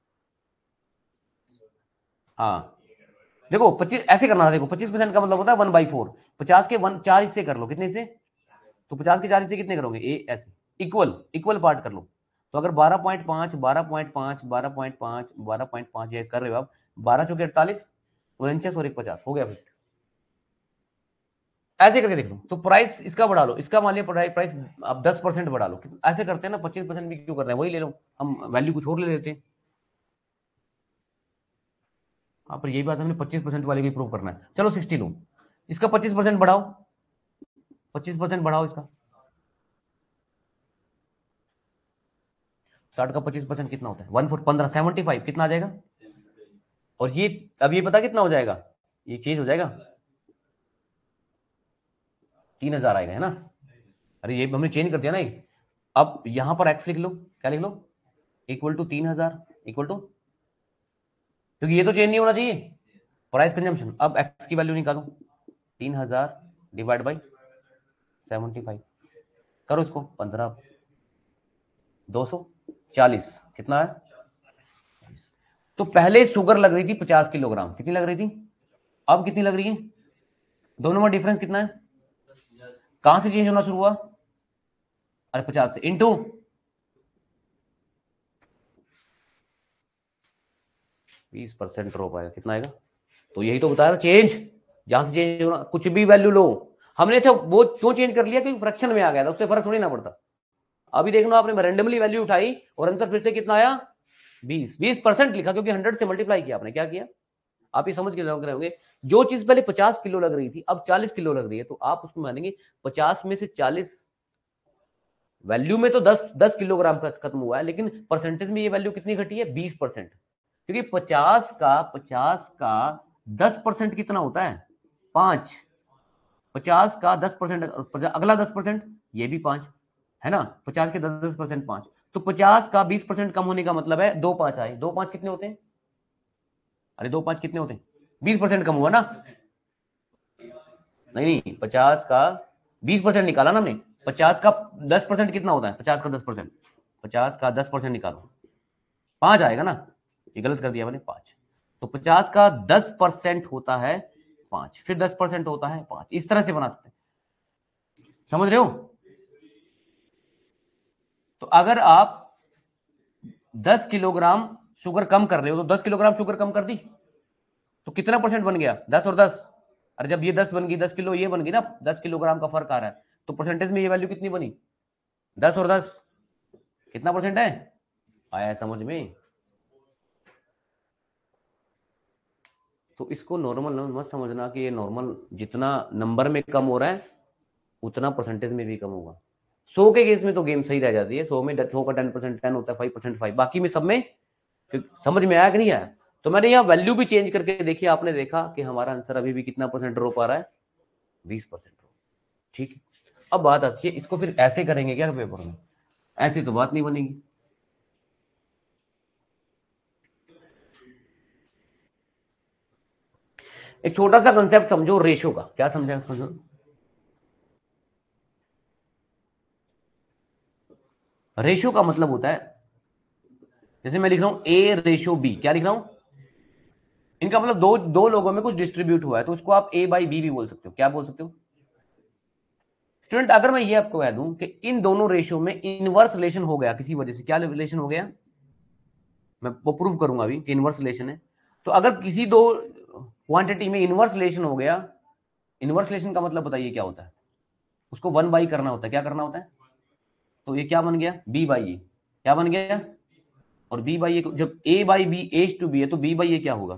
[SPEAKER 1] हाँ देखो पच्चीस ऐसे करना था। देखो पच्चीस परसेंट का मतलब होता है वन बाई फोर। पचास के वन चार हिस्से कर लो। कितने हिस्से? तो पचास के चार हिस्से कितने करोगे? ए ऐसे इक्वल इक्वल पार्ट कर लो। तो अगर बारह पॉइंट पांच, बारह पॉइंट पांच, बारह पॉइंट पांच, बारह पॉइंट पांच ये कर रहे हो आप, बारह चौके अड़तालीस, उनचास और एक पचास हो गया। फिर ऐसे करके देख लो। तो प्राइस इसका बढ़ा लो, इसका मान लिया प्राइस आप दस परसेंट बढ़ा लो। ऐसे करते हैं ना, पच्चीस परसेंट भी क्यों कर रहे हैं? वही ले लो, हम वैल्यू कुछ और ले लेते हैं। हाँ पर यही बात हमने पच्चीस परसेंट वाले को प्रूव करना है। चलो सिक्सटी लो, इसका पच्चीस परसेंट बढ़ाओ, पच्चीस परसेंट बढ़ाओ इसका। साठ का पच्चीस परसेंट कितना होता है? वन फोर पंद्रह, सेवेंटी फाइव कितना आ जाएगा? और ये अब ये पता कितना हो जाएगा? ये चेंज हो जाएगा, तीन हजार आएगा है ना। अरे ये हमने चेंज कर दिया ना ये। अब यहां पर एक्स लिख लो। क्या लिख लो? इक्वल टू तीन हजार इक्वल टू, क्योंकि ये तो चेंज नहीं होना चाहिए, प्राइस कंजम्पशन। अब एक्स की वैल्यू निकालो, तीन हजार डिवाइड बाई सेवेंटी फाइव करो इसको, पंद्रह दो सौ चालीस कितना है? तो पहले शुगर लग रही थी पचास किलोग्राम, कितनी लग रही थी? अब कितनी लग रही है? दोनों में डिफरेंस कितना है? कहां से चेंज होना शुरू हुआ? अरे पचास से इंटू बीस परसेंट ड्रॉप आएगा। कितना आएगा? तो यही तो बताया था चेंज, जहां से चेंज होना, कुछ भी वैल्यू लो। हमने अच्छा वो क्यों चेंज कर लिया? क्योंकि फ्रैक्शन में आ गया था, उससे फर्क थोड़ी ना पड़ता। अभी देख लो, आपने रैंडमली वैल्यू उठाई और आंसर फिर से कितना आया? बीस। बीस परसेंट लिखा क्योंकि हंड्रेड से मल्टीप्लाई किया आपने। क्या किया? आप ये समझ के रहोगे, जो चीज पहले पचास किलो लग रही थी अब चालीस किलो लग रही है, तो आप उसको मानेंगे पचास में से चालीस। वैल्यू में तो दस दस किलोग्राम का खत्म हुआ है, लेकिन परसेंटेज में ये वैल्यू कितनी घटी है? बीस परसेंट। क्योंकि पचास का पचास का दस परसेंट कितना होता है? पांच। पचास का दस परसेंट, अगला दस परसेंट ये भी पांच है ना। पचास के दस दस परसेंट पांच, तो पचास का बीस परसेंट कम होने का मतलब है दो पांच आए। दो पांच कितने होते हैं? अरे दो पांच कितने होते हैं? बीस परसेंट कम हुआ ना। नहीं नहीं, पचास का बीस परसेंट निकाला ना हमने। पचास का दस परसेंट कितना होता है? पचास का दस परसेंट, पचास का दस परसेंट निकालो, पांच आएगा ना। ये गलत कर दिया मैंने, पांच। तो पचास का दस परसेंट होता है पांच, फिर दस परसेंट होता है पांच। इस तरह से बना सकते हैं, समझ रहे हो? तो अगर आप दस किलोग्राम शुगर कम कर रहे हो, तो दस किलोग्राम शुगर कम कर दी, तो कितना परसेंट बन गया? दस और दस। अरे जब ये दस बन गई, दस किलो ये बन गई ना, दस किलोग्राम का फर्क आ रहा है, तो परसेंटेज में ये वैल्यू कितनी बनी? दस और दस कितना परसेंट है? आया समझ में? तो इसको नॉर्मल मत समझना कि ये नॉर्मल जितना नंबर में कम हो रहा है उतना परसेंटेज में भी कम होगा। सौ के केस में तो गेम सही रह जाती है। सौ में सौ का टेन परसेंट टेन होता है, फाइव परसेंट फाइव, बाकी में सब में समझ में आया कि नहीं आया? तो मैंने यहाँ वैल्यू भी चेंज करके देखी, आपने देखा कि हमारा आंसर अभी भी कितना परसेंट ड्रॉप आ रहा है? बीस परसेंट ड्रॉप। ठीक है, अब बात आती है इसको फिर ऐसे करेंगे क्या पेपर में? ऐसे तो बात नहीं बनेगी। एक छोटा सा कंसेप्ट समझो रेशो का। क्या समझा समझो? रेशो का मतलब होता है, जैसे मैं लिख रहा हूं ए रेशो बी, क्या लिख रहा हूं? इनका मतलब दो दो लोगों में कुछ डिस्ट्रीब्यूट हुआ है, तो उसको आप ए बाई बी भी बोल सकते हो। क्या बोल सकते हो स्टूडेंट? अगर मैं ये आपको कह दूं कि इन दोनों रेशो में इनवर्स रिलेशन हो गया किसी वजह से, क्या रिलेशन हो गया? मैं वो प्रूव करूंगा अभी कि इनवर्स रिलेशन है। तो अगर किसी दो क्वांटिटी में इनवर्स रिलेशन हो गया, इनवर्स रिलेशन का मतलब बताइए क्या होता है? उसको वन बाई करना होता है। क्या करना होता है? तो ये क्या बन गया? B by A. क्या बन गया? और बी बाई ए, जब A by B H to B है, तो बी बाई ए क्या होगा?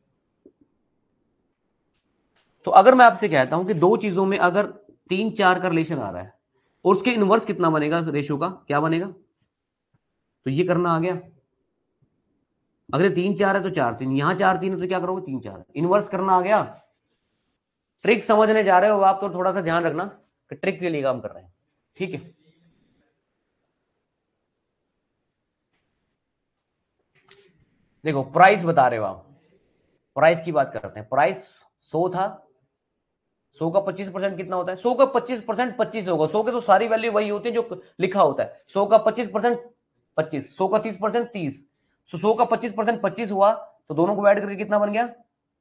[SPEAKER 1] तो अगर मैं आपसे कहता हूं कि दो चीजों में अगर तीन चार का रिलेशन आ रहा है और उसके इनवर्स कितना बनेगा रेशियो का? क्या बनेगा? तो ये करना आ गया। अगर तीन चार है तो चार तीन, यहां चार तीन है तो क्या करोगे? तीन चार। इनवर्स करना आ गया। ट्रिक समझने जा रहे हो आप तो थोड़ा सा ध्यान रखना कि ट्रिक के लिए काम कर रहे हैं। ठीक है, देखो प्राइस बता रहे हो आप, प्राइस की बात करते हैं। प्राइस सौ था, सौ का पच्चीस परसेंट कितना होता है? सौ का पच्चीस परसेंट पच्चीस होगा। सौ के तो सारी वैल्यू वही होती है जो लिखा होता है। सौ का पच्चीस परसेंट पच्चीस, सौ का तीस परसेंट तीस। सो सौ का पच्चीस परसेंट पच्चीस हुआ, तो दोनों को ऐड करके कितना बन गया?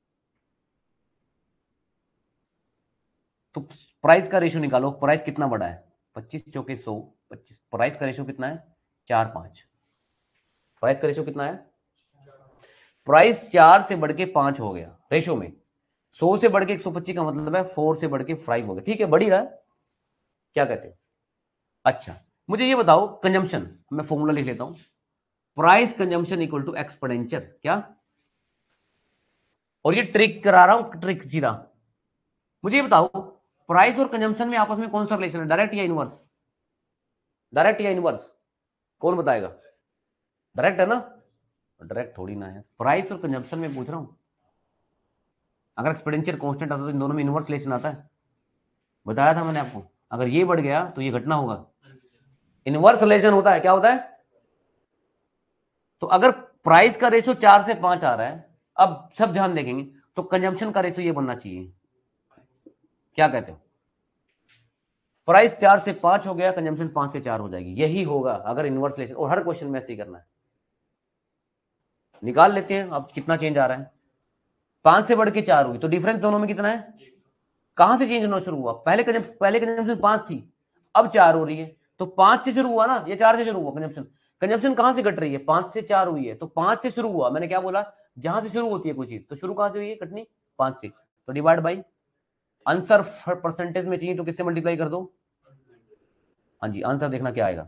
[SPEAKER 1] तो प्राइस का रेशियो निकालो, प्राइस कितना बड़ा है? पच्चीस चौके सौ, पच्चीस। प्राइस का रेशियो कितना है? चार पांच। प्राइस का रेशियो कितना है? प्राइस चार से बढ़ के पांच हो गया रेशियो में। सौ से बढ़ के एक सौ पच्चीस का मतलब है फोर से बढ़ के फाइव हो गया। ठीक है, बढ़ ही रहा है। क्या कहते हो? अच्छा, मुझे ये बताओ कंजम्पशन, मैं फॉर्मूला लिख लेता हूं। Price consumption equal to exponential क्या? और ये ट्रिक करा रहा हूं, ट्रिक सीधा। मुझे ये बताओ प्राइस और कंजम्पशन में आपस में कौन सा रिलेशन है? डायरेक्ट या इनवर्स? डायरेक्ट या इनवर्स? कौन बताएगा? डायरेक्ट है ना। डायरेक्ट थोड़ी ना है, प्राइस और कंजम्पशन में पूछ रहा हूं। अगर एक्सपोनेंशियल कांस्टेंट आता तो इन दोनों में इनवर्स रिलेशन आता है। बताया था मैंने आपको, अगर ये बढ़ गया तो ये घटना होगा। इनवर्स रिलेशन होता है। क्या होता है? तो अगर प्राइस का रेशियो चार से पांच आ रहा है, अब सब ध्यान देखेंगे, तो कंजम्पशन का रेशियो ये बनना चाहिए। क्या कहते हो? प्राइस चार से पांच हो गया, कंजम्पशन पांच से चार हो जाएगी। यही होगा अगर इनवर्स रिलेशन, और हर क्वेश्चन में ऐसे ही करना है। निकाल लेते हैं अब कितना चेंज आ रहा है। पांच से बढ़ के चार हुई, तो डिफरेंस दोनों में कितना है? कहां से चेंज होना शुरू हुआ? पहले कंजम्पशन पहले कंजम्पशन पांच थी, अब चार हो रही है। तो पांच से शुरू हुआ ना, ये चार से शुरू हुआ कंजम्पशन। कंजम्पशन कहां से घट रही है? पांच से चार हुई है, तो पांच से शुरू हुआ। मैंने क्या बोला? जहां से शुरू होती है कोई चीज, तो शुरू कहां से हुई है घटनी? पांच से। तो डिवाइड बाई, आंसर परसेंटेज में चाहिए तो किससे मल्टीप्लाई कर दो? हाँ जी, आंसर देखना क्या आएगा।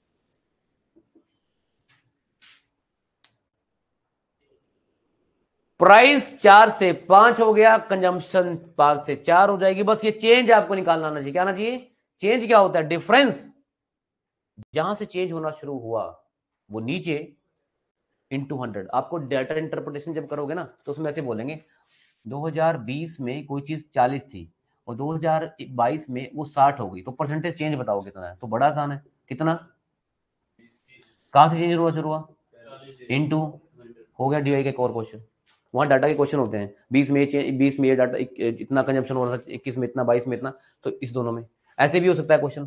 [SPEAKER 1] प्राइस चार से पांच हो गया, कंजम्पशन पांच से चार हो जाएगी। बस ये चेंज आपको निकालना आना चाहिए। क्या आना चाहिए? चेंज क्या होता है? डिफरेंस जहां से चेंज होना शुरू हुआ वो नीचे, इंटू हंड्रेड। आपको डाटा इंटरप्रिटेशन जब करोगे ना तो उसमें ऐसे बोलेंगे दो हज़ार बीस में कोई चीज चालीस थी और दो हज़ार बाईस में वो साठ हो गई, तो परसेंटेज चेंज बताओ कितना है। तो बड़ा आसान है, कितना, कहां से चेंज हुआ, शुरू हुआ, इंटू, हो गया डीआई का एक और क्वेश्चन। वहां डाटा के क्वेश्चन होते हैं, बीस में बीस में ये डाटा इतना कंजम्पशन हो रहा था, इक्कीस में इतना, बाईस में इतना, तो इस दोनों में ऐसे भी हो सकता है क्वेश्चन।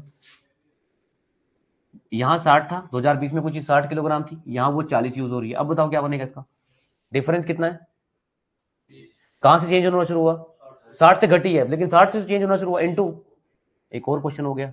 [SPEAKER 1] यहाँ साठ था, दो हज़ार बीस में कुछ साठ किलोग्राम थी, यहाँ वो चालीस यूज हो रही है। अब बताओ क्या बनेगा इसका, डिफरेंस कितना है, कहां से चेंज होना शुरू हुआ, साठ से घटी है, लेकिन साठ से चेंज होना शुरू हुआ, इनटू एक और क्वेश्चन हो गया।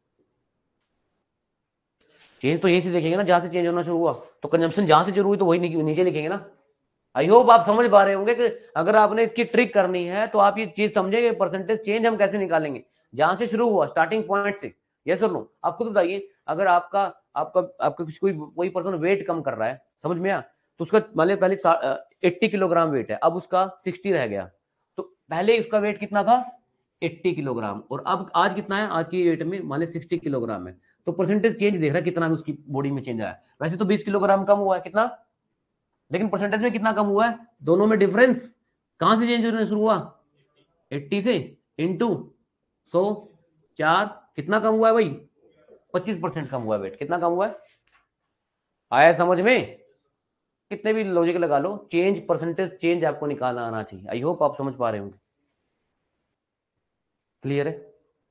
[SPEAKER 1] चेंज तो यहीं से देखेंगे ना, जहां से चेंज होना शुरू हुआ, तो कंजम्पशन जहां से शुरू हुई तो वही नीचे लिखेंगे ना। आई होप आप समझ पा रहे होंगे कि अगर आपने इसकी ट्रिक करनी है तो आप ये चीज समझेंगे, परसेंटेज चेंज हम कैसे निकालेंगे, जहां से शुरू हुआ, स्टार्टिंग पॉइंट से। यस और नो, आप खुद बताइए, अगर आपका आपका आपका कुछ कोई कोई पर्सन वेट कम कर रहा है, समझ में आया, तो उसका मान लिया पहले अस्सी किलोग्राम वेट है, अब उसका साठ रह गया, तो पहले उसका वेट कितना था, अस्सी किलोग्राम, और अब आज कितना है, आज की डेट में मान लिया साठ किलोग्राम है, तो परसेंटेज चेंज देख रहा है कितना उसकी बॉडी में चेंज आया। वैसे तो बीस किलोग्राम कम हुआ है, कितना, लेकिन परसेंटेज में कितना कम हुआ है, दोनों में डिफरेंस कहां से चेंज होना शुरू हुआ, अस्सी से, इंटू सौ, चार, कितना कम हुआ है भाई, पच्चीस परसेंट कम हुआ है वेट, कितना कम हुआ है, आया समझ में, कितने भी लॉजिक लगा लो, चेंज, परसेंटेज चेंज आपको निकालना आना चाहिए। आई होप आप समझ पा रहे होंगे, क्लियर है।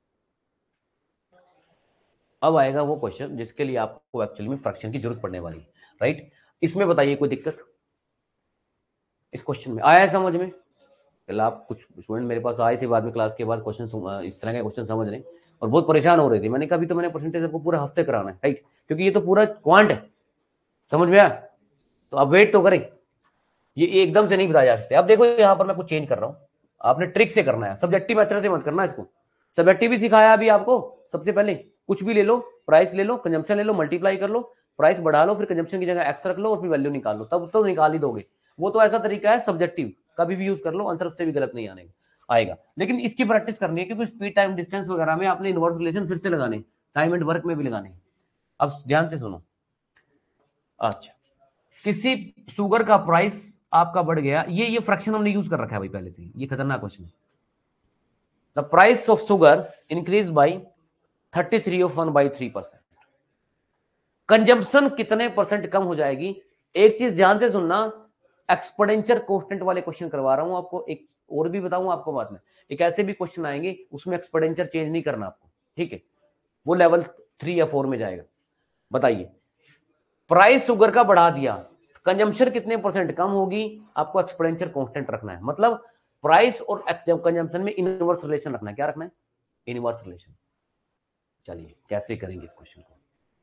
[SPEAKER 1] अब आएगा वो क्वेश्चन जिसके लिए आपको एक्चुअली में फ्रैक्शन की जरूरत पड़ने वाली है, राइट। इसमें बताइए कोई दिक्कत इस क्वेश्चन में, आया समझ में, पहले आप कुछ स्टूडेंट मेरे पास आए थे बाद में क्लास के बाद क्वेश्चन इस तरह के क्वेश्चन समझ रहे और बहुत परेशान हो रहे थे। मैंने कहा अभी तो मैंने परसेंटेज आपको पूरा हफ्ते कराना है, राइट, क्योंकि ये तो पूरा क्वांट है, समझ में आया, तो आप वेट तो करें, ये एकदम से नहीं बताया जा सकते। अब देखो यहाँ पर मैं कुछ चेंज कर रहा हूँ, आपने ट्रिक से करना है, सब्जेक्टिव मेथड से मत करना इसको। सब्जेक्टिव भी सिखाया अभी आपको, सबसे पहले कुछ भी ले लो, प्राइस ले लो, कंजम्पशन ले लो, मल्टीप्लाई कर लो, प्राइस बढ़ा लो, फिर कंजम्पशन की जगह एक्स रख लो और फिर वैल्यू निकाल लो, तब तो निकाल ही दोगे। वो तो ऐसा तरीका है सब्जेक्टिव, कभी भी यूज कर लो, आंसर उससे भी गलत नहीं आने आएगा। लेकिन इसकी प्रैक्टिस करनी है क्योंकि स्पीड टाइम डिस्टेंस वगैरह में आपने इनवर्स रिलेशन फिर से लगाने, टाइम एंड वर्क में भी लगाने। अब ध्यान से सुनो, अच्छा, किसी शुगर का प्राइस आपका बढ़ गया, ये ये फ्रैक्शन हमने यूज कर रखा है भाई पहले से, ये खतरनाक क्वेश्चन है। The price of sugar increase by thirty three of one by three percent, consumption कितने परसेंट कम हो जाएगी। एक चीज ध्यान से सुनना, एक्सपोनेंशियल कांस्टेंट वाले क्वेश्चन करवा रहा हूं आपको, एक और भी बताऊं आपको बाद में, एक ऐसे भी क्वेश्चन आएंगे उसमें एक्सपोनेंशियल चेंज नहीं करना आपको, ठीक है, वो लेवल थ्री या फोर में जाएगा। बताइए, प्राइस शुगर का बढ़ा दिया, कंजम्पशन कितने परसेंट कम होगी, आपको एक्सपोनेंशियल कांस्टेंट रखना है, मतलब प्राइस और कंजम्पशन में इनवर्स रिलेशन रखना है। क्या रखना है, इनवर्स रिलेशन। चलिए कैसे करेंगे इस क्वेश्चन को,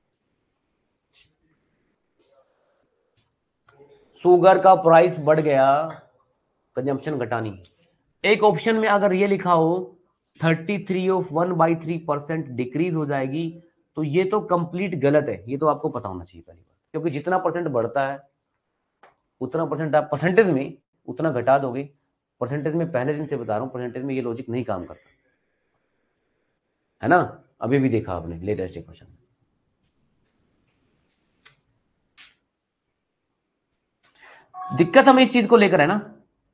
[SPEAKER 1] शुगर का प्राइस बढ़ गया, कंजम्पशन घटानी है। एक ऑप्शन में अगर ये लिखा हो thirty three of one by three percent decrease हो जाएगी, तो ये तो कंप्लीट गलत है, ये तो आपको पता होना चाहिए पहली बात, क्योंकि जितना परसेंट बढ़ता है उतना परसेंट आप परसेंटेज में उतना घटा दोगे। परसेंटेज में पहले दिन से बता रहा हूं, परसेंटेज में ये लॉजिक नहीं काम करता है ना, अभी भी देखा आपने लेटेस्ट क्वेश्चन। दिक्कत हमें इस चीज को लेकर है ना,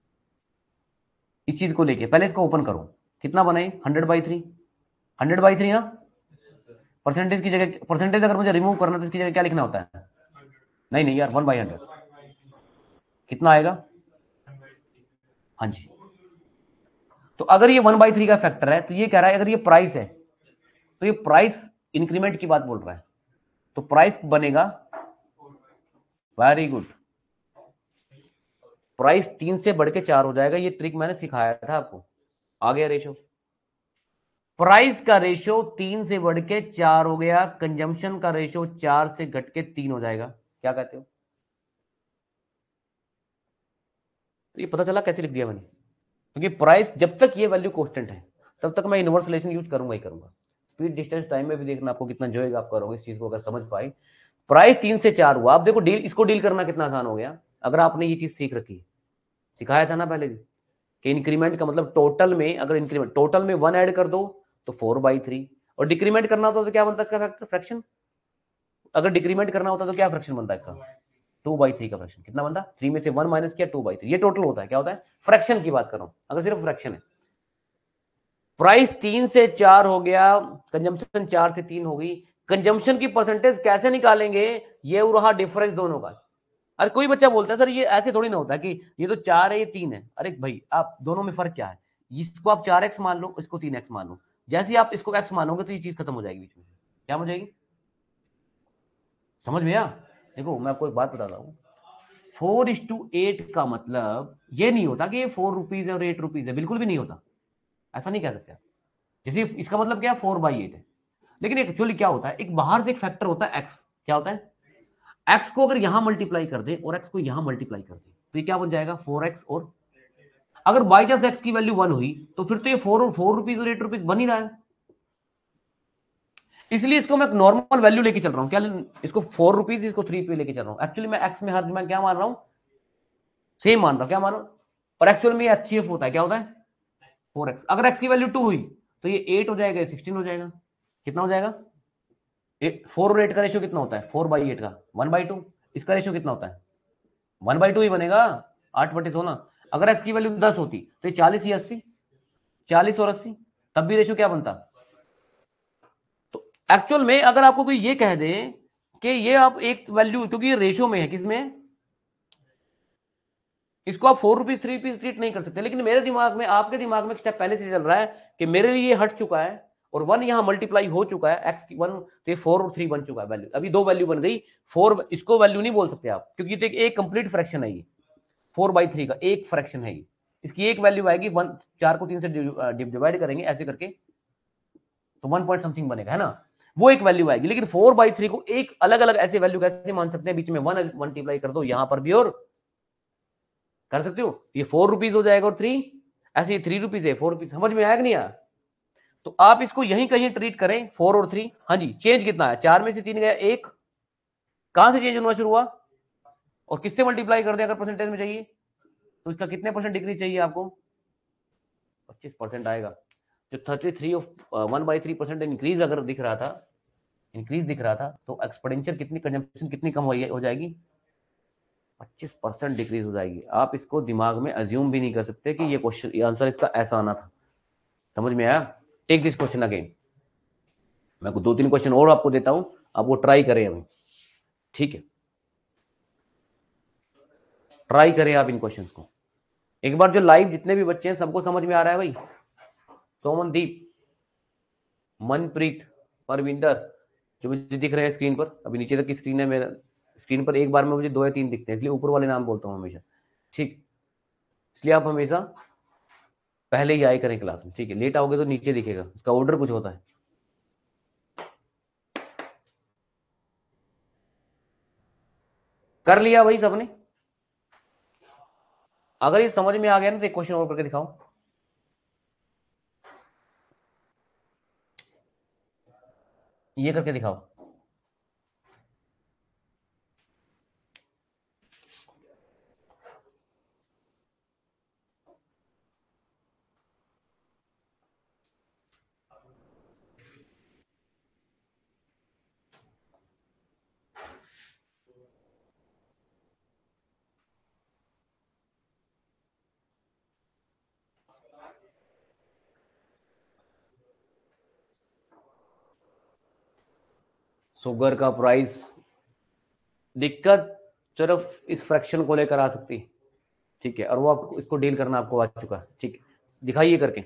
[SPEAKER 1] इस चीज को लेके पहले इसको ओपन करो, कितना बनाए, hundred by three, hundred by three ना, परसेंटेज की जगह, परसेंटेज अगर मुझे रिमूव करना तो इसकी जगह क्या लिखना होता है, नहीं नहीं यार, वन बाई हंड्रेड, कितना आएगा, हाँ जी। तो अगर ये वन बाई थ्री का फैक्टर है तो ये कह रहा है अगर ये प्राइस है तो ये प्राइस इंक्रीमेंट की बात बोल रहा है, तो प्राइस बनेगा, वेरी गुड, प्राइस तीन से बढ़ के चार हो जाएगा। ये ट्रिक मैंने सिखाया था आपको, आ गया रेशो, प्राइस का रेशो तीन से बढ़ के चार हो गया, कंजम्पशन का रेशो चार से घट के तीन हो जाएगा। क्या कहते हो, ये पता चला कैसे लिख दिया मैंने, क्योंकि प्राइस जब तक ये वैल्यू कांस्टेंट है तब तक मैं इनवर्स रिलेशन यूज करूंगा ही करूंगा। स्पीड डिस्टेंस टाइम में भी देखना आपको कितना जोएगा, आप करोगे इस चीज को अगर समझ पाए। प्राइस तीन से चार हुआ, आप देखो डील, इसको डील करना कितना आसान हो गया अगर आपने ये चीज सीख रखी है, सिखाया था ना पहले भी कि इंक्रीमेंट का मतलब टोटल में, अगर इंक्रीमेंट टोटल में वन ऐड कर दो तो फोर बाई थ्री, और डिक्रीमेंट करना होता तो क्या बनता है इसका फैक्टर, फ्रैक्शन, अगर डिक्रीमेंट करना होता तो क्या फ्रैक्शन बनता है इसका, टू बाई थ्री का फ्रैक्शन कितना बनता? थ्री में से वन माइनस किया, टू बाई थ्री। ये टोटल होता है, क्या होता है? फ्रैक्शन की बात कर रहा हूं, अगर सिर्फ फ्रैक्शन है। प्राइस तीन से चार हो गया, कंजम्पशन चार से तीन हो गई। कंजम्पशन की परसेंटेज कैसे निकालेंगे? ये रहा डिफरेंस दोनों का। अरे कोई बच्चा बोलता है सर ये ऐसे थोड़ी ना होता है कि ये तो चार है ये तीन है। अरे भाई आप दोनों में फर्क क्या है? इसको आप चार एक्स मान लो, इसको तीन एक्स मान लो। जैसे ही आप इसको एक्स मानोगे तो ये चीज खत्म हो जाएगी बीच में। क्या हो जाएगी? समझ में आया? देखो मैं आपको एक बात बताता हूँ, फोर इज टू एट का मतलब ये नहीं होता कि ये फोर रुपीज है और एट रुपीज है, बिल्कुल भी नहीं होता, ऐसा नहीं कह सकते आप। जैसे इसका मतलब क्या है? फोर बाई एट है। लेकिन एक्चुअली क्या होता है, एक बाहर से एक फैक्टर होता है एक्स। क्या होता है? एक्स को अगर यहां मल्टीप्लाई कर दे और एक्स को यहां मल्टीप्लाई कर दे तो ये क्या बन जाएगा? Four x. और अगर बाई चांस एक्स की वैल्यू वन हुई तो फिर तो ये फोर और फोर रुपीज और एट रुपीज बन ही रहा है। इसलिए इसको मैं नॉर्मल वैल्यू लेके चल रहा हूं। क्या? इसको फोर रुपीज, इसको थ्री पे लेके चल रहा हूं। एक्चुअली मैं एक्स में हर मैं क्या मान रहा हूं? सेम मान रहा हूं। क्या मान रहा हूं? और एक्चुअल में ये एच सी एफ होता है। क्या होता है? Four x. अगर एक्स की वैल्यू टू हुई तो ये एट हो जाएगा, सिक्सटीन हो जाएगा। कितना हो जाएगा? फोर और एट का रेशियो कितना होता है? फोर बाई एट का वन बाई टू। इसका रेशियो कितना होता है? वन बाई टू ही बनेगा, आठ बटे सोलह। अगर एक्स की वैल्यू दस होती तो ये चालीस या अस्सी, चालीस और अस्सी, तब भी रेशियो क्या बनता? तो एक्चुअल में अगर आपको कोई ये कह दे कि ये आप एक वैल्यू, क्योंकि ये रेशियो में है, किसमें? इसको आप four rupees three rupees treat नहीं कर सकते। लेकिन मेरे दिमाग में, आपके दिमाग में स्टेप पहले से चल रहा है कि मेरे लिए हट चुका है और वन यहां मल्टीप्लाई हो चुका है, एक्स की वन, तो ये फोर और थ्री बन चुका है वैल्यू। अभी दो वैल्यू बन गई। फोर, इसको वैल्यू नहीं बोल सकते आप क्योंकि तो एक कंप्लीट फ्रैक्शन है ये। फोर बाई थ्री का एक फ्रैक्शन है ये, इसकी एक वैल्यू आएगी वन। चार को तीन से डिवाइड करेंगे ऐसे करके तो वन पॉइंट समथिंग बनेगा, है ना? वो एक वैल्यू आएगी। लेकिन फोर बाई थ्री को एक अलग अलग ऐसे वैल्यू कैसे मान सकते हैं? बीच में वन मल्टीप्लाई कर दो यहां पर भी और कर सकते हो, ये फोर रुपीज हो जाएगा और थ्री, ऐसे थ्री रुपीज है, फोर रुपीज। समझ में आया कि नहीं आया? तो आप इसको यहीं कहीं ट्रीट करें, फोर और थ्री। हाँ जी, चेंज कितना है? चार में से तीन गया, एक। कहां से चेंज होना शुरू हुआ? और किससे मल्टीप्लाई कर दिया अगर परसेंटेज में चाहिए तो इसका कितने परसेंट डिग्री चाहिए आपको? पच्चीस परसेंट आएगा। जो thirty three of one by three percent increase अगर दिख रहा था, इंक्रीज दिख रहा था, तो एक्सपोनेंशियल कितनी, कंजम्पशन कितनी कम हो जाएगी? पच्चीस परसेंट डिक्रीज हो जाएगी। आप इसको दिमाग में अज्यूम भी नहीं कर सकते कि ये क्वेश्चन, ये आंसर इसका ऐसा आना था। समझ में आया? Take this question again. मैं दो तीन क्वेश्चन और आपको देता हूं, आप वो ट्राई करें अभी, ठीक है? ट्राई करें आप इन क्वेश्चंस को एक बार। जो लाइव जितने भी बच्चे हैं सबको समझ में आ रहा है भाई? सोमनदीप, मनप्रीत, परविंदर, जो मुझे दिख रहे हैं स्क्रीन पर, अभी नीचे तक की स्क्रीन है मेरा, स्क्रीन पर एक बार में मुझे दो या तीन दिखते हैं, इसलिए ऊपर वाले नाम बोलता हूं हमेशा, ठीक? इसलिए आप हमेशा पहले ही आए करें क्लास में, ठीक है? लेट आओगे तो नीचे दिखेगा, इसका ऑर्डर कुछ होता है। कर लिया भाई सबने? अगर ये समझ में आ गया ना तो एक क्वेश्चन और करके दिखाओ। ये करके दिखाओ। शुगर का प्राइस, दिक्कत सिर्फ इस फ्रैक्शन को लेकर आ सकती, ठीक है? और वो आपको इसको डील करना आपको आ चुका है, ठीक है? दिखाइए करके।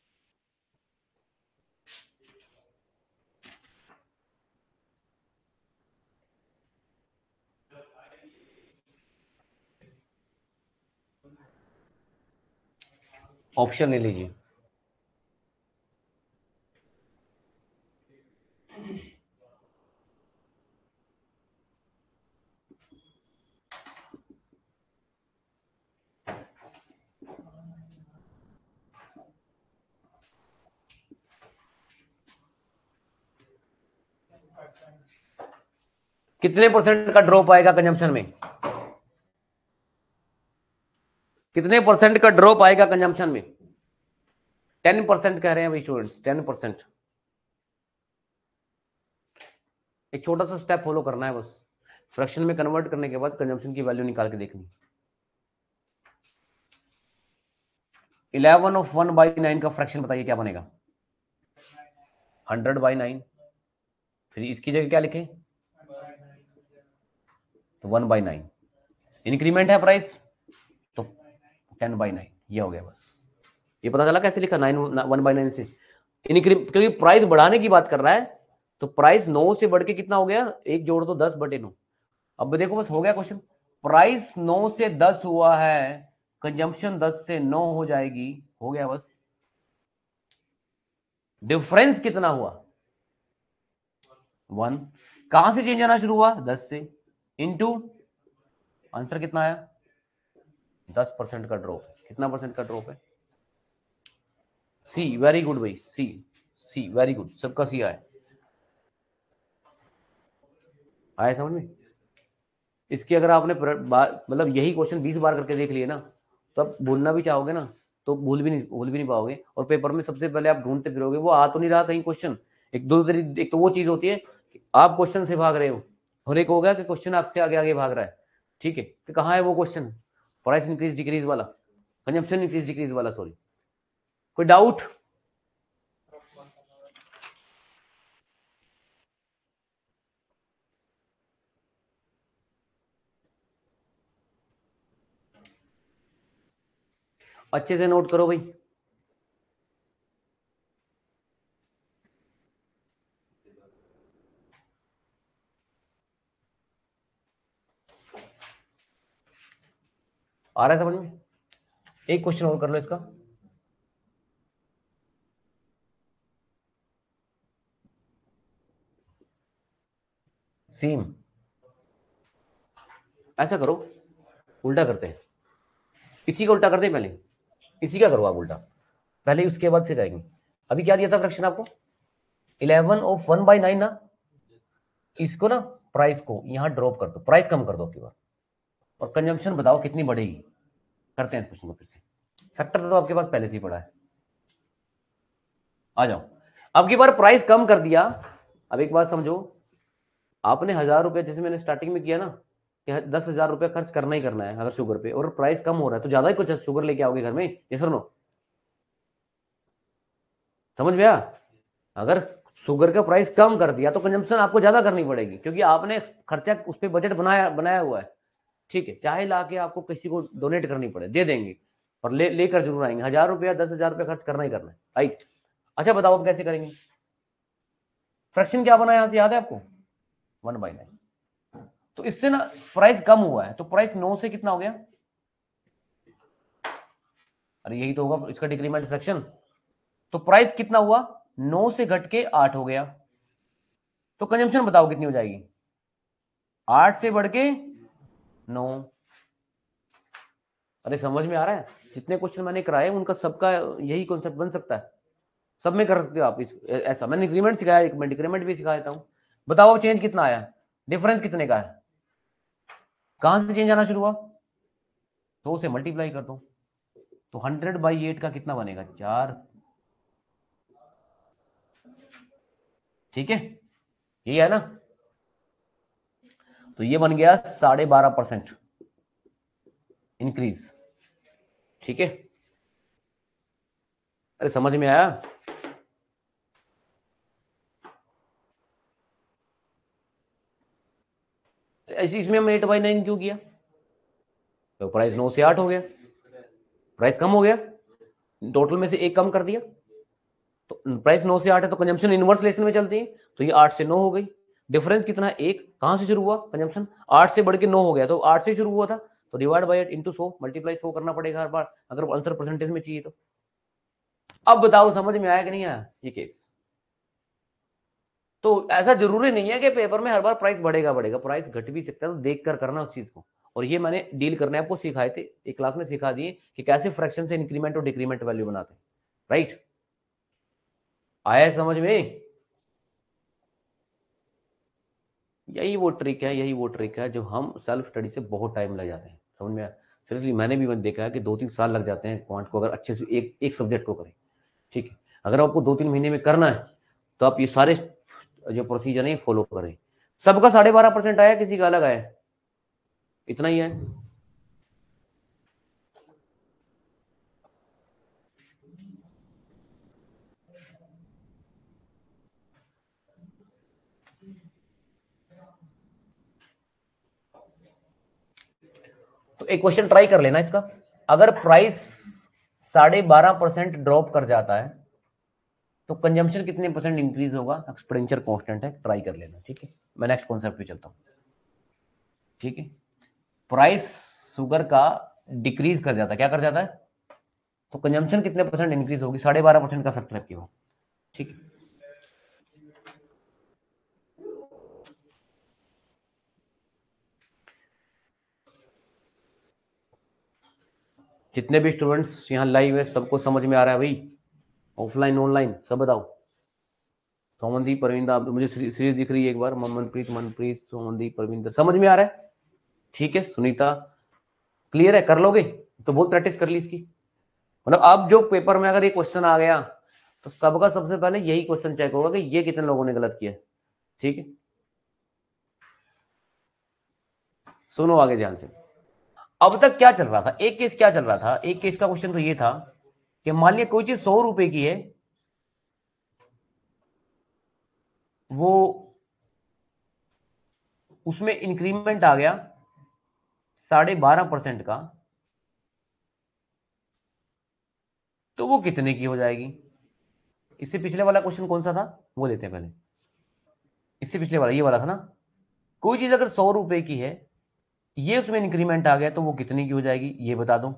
[SPEAKER 1] ऑप्शन ले लीजिए। कितने परसेंट का ड्रॉप आएगा कंजम्पशन में? कितने परसेंट का ड्रॉप आएगा कंजम्पशन में? टेन परसेंट कह रहे हैं भाई स्टूडेंट्स, टेन परसेंट। एक छोटा सा स्टेप फॉलो करना है बस। फ्रैक्शन में कन्वर्ट करने के बाद कंजम्पशन की वैल्यू निकाल के देखनी। Eleven of one by nine का फ्रैक्शन बताइए क्या बनेगा? Hundred by nine. फिर इसकी जगह क्या लिखें? तो वन बाई नाइन। इंक्रीमेंट है प्राइस तो टेन बाई नाइन। ये हो गया बस। ये पता चला कैसे लिखा? नाइन वन बाई नाइन से इंक्रीमेंट, क्योंकि प्राइस बढ़ाने की बात कर रहा है तो प्राइस नौ से बढ़ के कितना हो गया? एक जोड़ दो, दस बटे नौ। अब देखो बस हो गया क्वेश्चन। प्राइस नौ से दस हुआ है, कंजम्पशन दस से नौ हो जाएगी, हो गया बस। डिफरेंस कितना हुआ? वन। कहां से चेंज आना शुरू हुआ? दस से। इनटू आंसर कितना आया? दस परसेंट का ड्रॉप। कितना परसेंट का ड्रॉप है? सी। वेरी गुड भाई, सी सी वेरी गुड, सबका सी आया। आया समझ में? इसकी अगर आपने मतलब यही क्वेश्चन बीस बार करके देख लिए ना, तो आप भूलना भी चाहोगे ना तो भूल भी नहीं भूल भी नहीं पाओगे। और पेपर में सबसे पहले आप ढूंढते फिरोगे, वो आ तो नहीं रहा कहीं क्वेश्चन। एक दो तरीके, एक तो वो चीज होती है कि आप क्वेश्चन से भाग रहे हो, और एक हो गया कि क्वेश्चन आपसे आगे आगे भाग रहा है। ठीक है, तो कहाँ है वो क्वेश्चन? प्राइस इंक्रीज डिक्रीज वाला, कंजम्पशन इंक्रीज डिक्रीज वाला, सॉरी। कोई डाउट? अच्छे से नोट करो भाई। आ रहा है समझ में? एक क्वेश्चन और कर लो इसका। सेम। ऐसा करो, उल्टा करते हैं। इसी का उल्टा करते हैं पहले। इसी का करो आप उल्टा पहले, उसके बाद फिर करेंगे। अभी क्या दिया था फ्रैक्शन आपको? Eleven of one by nine ना। इसको ना, प्राइस को यहां ड्रॉप कर दो, प्राइस कम कर दो आपकी बार, और कंजम्पशन बताओ कितनी बढ़ेगी। करते हैं क्वेश्चन को फिर से। फैक्टर तो आपके पास पहले से ही पड़ा है। आ जाओ। अब की बार प्राइस कम कर दिया। अब एक बात समझो, आपने हजार रुपए जैसे मैंने स्टार्टिंग में किया ना कि दस हजार रुपया खर्च करना ही करना है अगर शुगर पे, और प्राइस कम हो रहा है तो ज्यादा ही कुछ शुगर लेके आओगे घर में, ये सर नो? समझ में आया? अगर शुगर का प्राइस कम कर दिया तो कंजम्पशन आपको ज्यादा करनी पड़ेगी, क्योंकि आपने खर्चा उस पर बजट बनाया बनाया हुआ है। ठीक है, चाहे लाके आपको किसी को डोनेट करनी पड़े, दे देंगे, और ले लेकर जरूर आएंगे। हजार रुपया दस हजार रुपया खर्च करना ही करना है, राइट? अच्छा बताओ अब कैसे करेंगे? फ्रैक्शन क्या बना यहां से, याद है आपको? One by nine. तो इससे ना प्राइस कम हुआ है, तो प्राइस नौ से कितना हो गया? अरे यही तो होगा इसका डिक्रीमेंट फ्रैक्शन। तो प्राइस कितना हुआ? नौ से घट के आठ हो गया। तो कंजम्पशन बताओ कितनी हो जाएगी? आठ से बढ़ के नौ। अरे समझ में आ रहा है? जितने क्वेश्चन मैंने कराए उनका सबका यही कॉन्सेप्ट बन सकता है, सब में कर सकते हो आप इस, ऐसा। मैंने इंक्रीमेंट सिखाया, एक मैं डिक्रीमेंट भी सिखा देता हूं। बताओ अब चेंज कितना आया? डिफरेंस कितने का है? कहां से चेंज आना शुरू हुआ? दो से मल्टीप्लाई कर दो, तो हंड्रेड बाई एट का कितना बनेगा? चार। ठीक है, यही है ना? तो ये बन गया साढ़े बारह परसेंट इंक्रीज। ठीक है, अरे समझ में आया? ऐसे इसमें हम एट बाई नाइन क्यों किया? तो प्राइस नौ से आठ हो गया, प्राइस कम हो गया, टोटल में से एक कम कर दिया, तो प्राइस नौ से आठ है तो कंजम्पशन इनवर्स रिलेशन में चलती है, तो ये आठ से नौ हो गई। डिफरेंस कितना? एक। कहां से शुरू हुआ कंजम्पशन? आठ से बढ़ के नौ हो गया, तो आठ से शुरू हुआ था, तो डिवाइड बाय एट इंटू सौ, मल्टीप्लाई सौ करना पड़ेगा हर बार अगर आंसर परसेंटेज में चाहिए तो। अब बताओ समझ में आया कि नहीं आया ये केस? तो ऐसा जरूरी नहीं है कि पेपर में हर बार प्राइस बढ़ेगा बढ़ेगा, प्राइस घट भी सकता है, तो देख कर करना उस चीज को। और ये मैंने डील करने आपको सिखाए थे, एक क्लास में सिखा दिए कि कैसे फ्रैक्शन से इंक्रीमेंट और डिक्रीमेंट वैल्यू बनाते हैं, राइट? आया समझ में? यही वो ट्रिक है, यही वो ट्रिक है जो हम सेल्फ स्टडी से बहुत टाइम लग जाते हैं, समझ में आया? सीरियसली मैंने भी मैंने देखा है कि दो तीन साल लग जाते हैं क्वांट को अगर अच्छे से एक एक सब्जेक्ट को करें। ठीक है, अगर आपको दो तीन महीने में करना है तो आप ये सारे जो प्रोसीजर है फॉलो करें। सबका साढ़े बारह परसेंट आया, किसी का अलग आया? इतना ही है। तो एक क्वेश्चन ट्राई कर लेना इसका, अगर प्राइस साढ़े बारह परसेंट ड्रॉप कर जाता है तो कंजम्पशन कितने परसेंट इंक्रीज होगा? एक्सपेंडिचर कांस्टेंट है, ट्राई कर लेना। ठीक है, मैं नेक्स्ट कॉन्सेप्ट पे चलता हूँ। ठीक है, प्राइस शुगर का डिक्रीज कर जाता है, क्या कर जाता है? तो कंजम्पशन कितने परसेंट इंक्रीज होगी? साढ़े बारह परसेंट का फैक्टर है वो। ठीक है, जितने भी स्टूडेंट्स यहाँ लाइव है सबको समझ में आ रहा है भाई? ऑफलाइन ऑनलाइन सब बताओ। सोमनदीप परविंदर, आप मुझे सीरीज दिख रही है एक बार, मनप्रीत मनप्रीत सोमनदीप परविंदर, समझ में आ रहा है? ठीक है, सुनीता क्लियर है? कर लोगे तो बहुत प्रैक्टिस कर ली इसकी। मतलब अब जो पेपर में अगर ये क्वेश्चन आ गया तो सबका सबसे पहले यही क्वेश्चन चेक होगा कि ये कितने लोगों ने गलत किया। ठीक है, सुनो आगे ध्यान से। अब तक क्या चल रहा था? एक केस क्या चल रहा था? एक केस का क्वेश्चन तो ये था कि मान लिया कोई चीज सौ रुपए की है, वो उसमें इंक्रीमेंट आ गया साढ़े बारह परसेंट का, तो वो कितने की हो जाएगी? इससे पिछले वाला क्वेश्चन कौन सा था वो लेते हैं पहले। इससे पिछले वाला ये वाला था ना, कोई चीज अगर सौ रुपए की है, ये उसमें इंक्रीमेंट आ गया तो वो कितने की हो जाएगी, ये बता दो।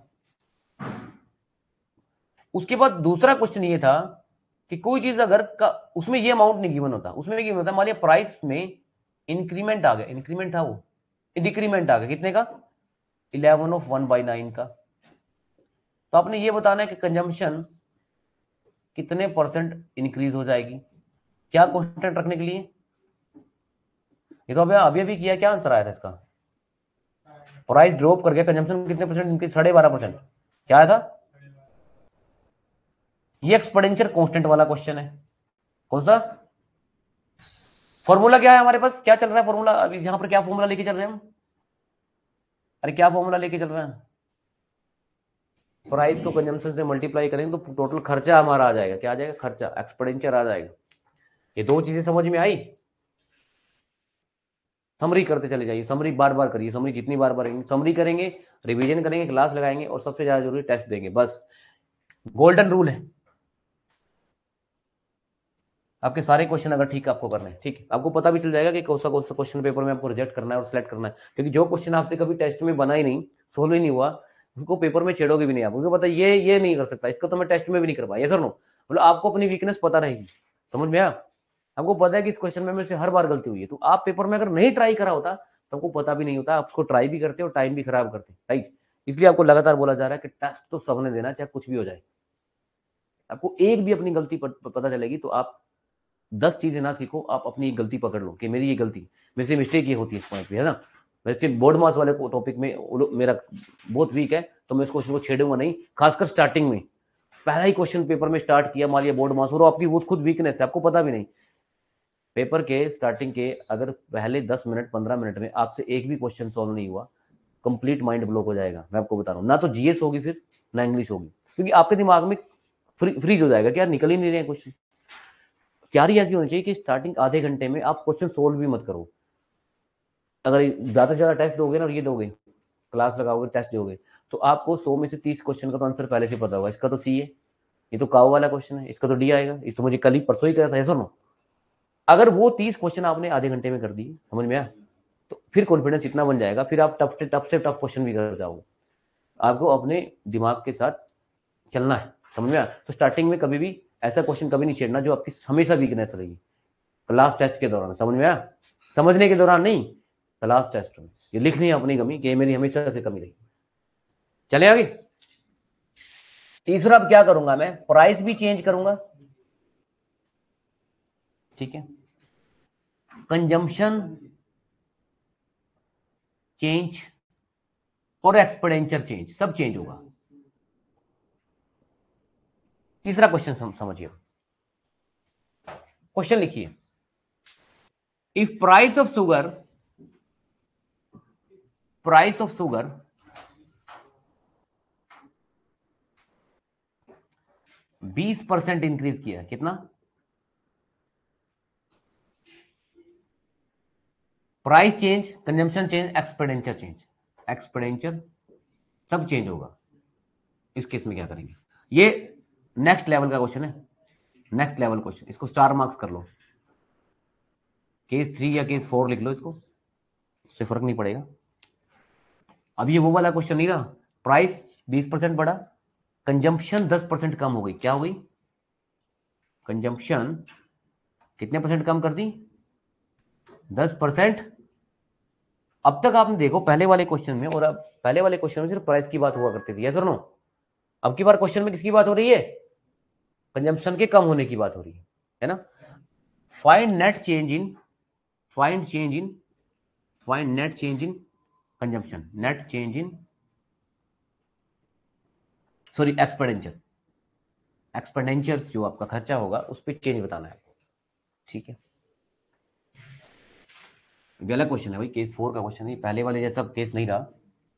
[SPEAKER 1] उसके बाद दूसरा क्वेश्चन ये था कि कोई चीज अगर का उसमें ये अमाउंट नहीं गिवन होता, उसमें गिवन होता मान लिया प्राइस में इंक्रीमेंट आ गया, इंक्रीमेंट था वो, डिक्रीमेंट आ गया कितने का? Eleven of one by nine का। तो आपने ये बताना है कि कंजम्पशन कितने परसेंट इंक्रीज हो जाएगी, क्या कॉन्स्टेंट रखने के लिए? ये तो अभी अभी अभी किया, क्या आंसर आया था इसका? प्राइस ड्रॉप कर गया, कंजम्पशन कितने परसेंट इंक्रीज? साढ़े बारह परसेंट। क्या आया था? ये एक्सपोनेंशियल कांस्टेंट वाला क्वेश्चन है। कौन सा फॉर्मूला? क्या है हमारे पास, क्या चल रहा है फॉर्मूला अभी यहां पर? क्या फॉर्मूला लेके चल रहे हैं हम? अरे क्या फॉर्मूला लेके चल रहे हैं? प्राइस को कंजम्पशन से मल्टीप्लाई करेंगे तो टोटल खर्चा हमारा आ जाएगा। क्या आ जाएगा? खर्चा, एक्सपेंडिचर आ जाएगा। ये दो चीजें समझ में आई? समरी करते चले जाइए, समरी बार बार करिए, समरी जितनी बार बार समरी करेंगे, रिवीजन करेंगे, क्लास लगाएंगे और सबसे ज्यादा जरूरी टेस्ट देंगे, बस गोल्डन रूल है। आपके सारे क्वेश्चन अगर ठीक आपको करने हैं, ठीक है, आपको पता भी चल जाएगा कि कौन सा कौन सा क्वेश्चन पेपर में आपको रिजेक्ट करना है और सिलेक्ट करना है। क्योंकि जो क्वेश्चन आपसे कभी टेस्ट में बना ही नहीं, सोल्व ही नहीं हुआ, उनको पेपर में छेड़ोगे भी नहीं आप, उनको पता ये ये नहीं कर सकता, इसको तो मैं टेस्ट में भी नहीं कर पाया, सर नो, मतलब आपको अपनी वीकनेस पता रहेगी। समझ में आया? आपको पता है कि इस क्वेश्चन में मेरे से हर बार गलती हुई है, तो आप पेपर में अगर नहीं ट्राई करा होता तो आपको पता भी नहीं होता, आप उसको ट्राई भी करते हो, टाइम भी खराब करते, राइट? इसलिए आपको लगातार बोला जा रहा है कि टेस्ट तो सबने देना, चाहे कुछ भी हो जाए। आपको एक भी अपनी गलती पता चलेगी तो आप दस चीजें ना सीखो, आप अपनी एक गलती पकड़ लो कि मेरी ये गलती, मेरे से मिस्टेक ये होती है इस पॉइंट पे, है ना? वैसे बोर्ड मास वाले टॉपिक में मेरा बहुत वीक है, तो मैं इस क्वेश्चन को छेड़ूंगा नहीं, खासकर स्टार्टिंग में। पहला ही क्वेश्चन पेपर में स्टार्ट किया, मान लिया बोर्ड मास, और आपकी वो खुद वीकनेस है, आपको पता भी नहीं। पेपर के स्टार्टिंग के अगर पहले दस मिनट पंद्रह मिनट में आपसे एक भी क्वेश्चन सॉल्व नहीं हुआ, कंप्लीट माइंड ब्लॉक हो जाएगा, मैं आपको बता रहा हूँ। ना तो जीएस होगी फिर, ना इंग्लिश होगी, क्योंकि आपके दिमाग में फ्री, फ्रीज हो जाएगा कि यार निकल ही नहीं रहे क्वेश्चन। तैयारी ऐसी होनी चाहिए कि स्टार्टिंग आधे घंटे में आप क्वेश्चन सोल्व भी मत करो। अगर ज्यादा से ज्यादा टेस्ट दोगे ना, और ये दोगे, क्लास लगाओगे, टेस्ट दोगे, तो आपको सौ में से तीस क्वेश्चन का तो आंसर पहले से पता होगा। इसका तो सी है, ये तो काउ वाला क्वेश्चन है, इसका तो डी आएगा, इस तो मुझे कल ही परसों ही करा था, ऐसा ना। अगर वो तीस क्वेश्चन आपने आधे घंटे में कर दिए, समझ में आया, तो फिर कॉन्फिडेंस इतना बन जाएगा, फिर आप टफ से टफ से टफ क्वेश्चन भी कर जाओगे। आपको अपने दिमाग के साथ चलना है, समझ में आया? तो स्टार्टिंग में कभी भी ऐसा क्वेश्चन कभी नहीं छेड़ना जो आपकी हमेशा वीकनेस रहेगी। क्लास टेस्ट के दौरान, समझ में आया? समझने के दौरान नहीं, क्लास टेस्ट में ये लिखनी है अपनी कमी कि मेरी हमेशा से कमी रही। चले आगे। तीसरा अब क्या करूंगा मैं, प्राइस भी चेंज करूंगा, ठीक है, कंजम्पशन चेंज और एक्सपेंडिचर चेंज, सब चेंज होगा। तीसरा क्वेश्चन सम, समझिए, क्वेश्चन लिखिए। If price of sugar price of sugar बीस परसेंट इंक्रीज किया, कितना? Price change, consumption change, expenditure change, expenditure सब चेंज होगा। इस केस में क्या करेंगे? ये नेक्स्ट लेवल का क्वेश्चन है, नेक्स्ट लेवल क्वेश्चन, इसको स्टार मार्क्स कर लो। केस थ्री या केस फोर लिख लो इसको, उससे फर्क नहीं पड़ेगा। अब ये वो वाला क्वेश्चन नहीं रहा, प्राइस बीस परसेंट बढ़ा, कंजम्पशन दस परसेंट कम हो गई, क्या हो गई? कंजम्पशन कितने परसेंट कम कर दी? दस परसेंट। अब तक आपने देखो पहले वाले क्वेश्चन में और अब पहले वाले क्वेश्चन में सिर्फ प्राइस की बात हुआ करती थी, यस और नो? अब की बार क्वेश्चन में किसकी बात हो रही है? कंजम्पशन के कम होने की बात हो रही है, है ना? Find net change in find change in find net change in consumption, net change in sorry expenditure, expenditures जो आपका खर्चा होगा उस पर चेंज बताना है आपको, ठीक है? गलत क्वेश्चन है भाई, केस फोर का क्वेश्चन है, पहले वाले जैसा केस नहीं रहा।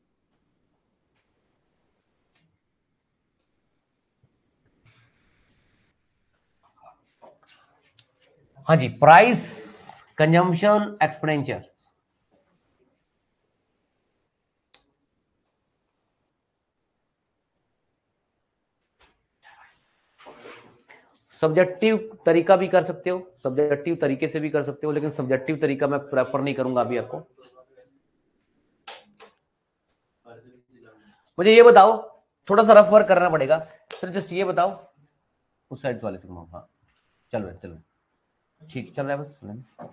[SPEAKER 1] हाँ जी, प्राइस, कंजम्पशन, एक्सपेंडिचर्स। सब्जेक्टिव तरीका भी कर सकते हो, सब्जेक्टिव तरीके से भी कर सकते हो, लेकिन सब्जेक्टिव तरीका मैं प्रेफर नहीं करूंगा अभी आपको। मुझे ये बताओ, थोड़ा सा रफ वर्क करना पड़ेगा सर, जस्ट ये बताओ उस साइड वाले से। हाँ चल रहा है, चल रहा है, ठीक चल रहा है, बस चल रहा है।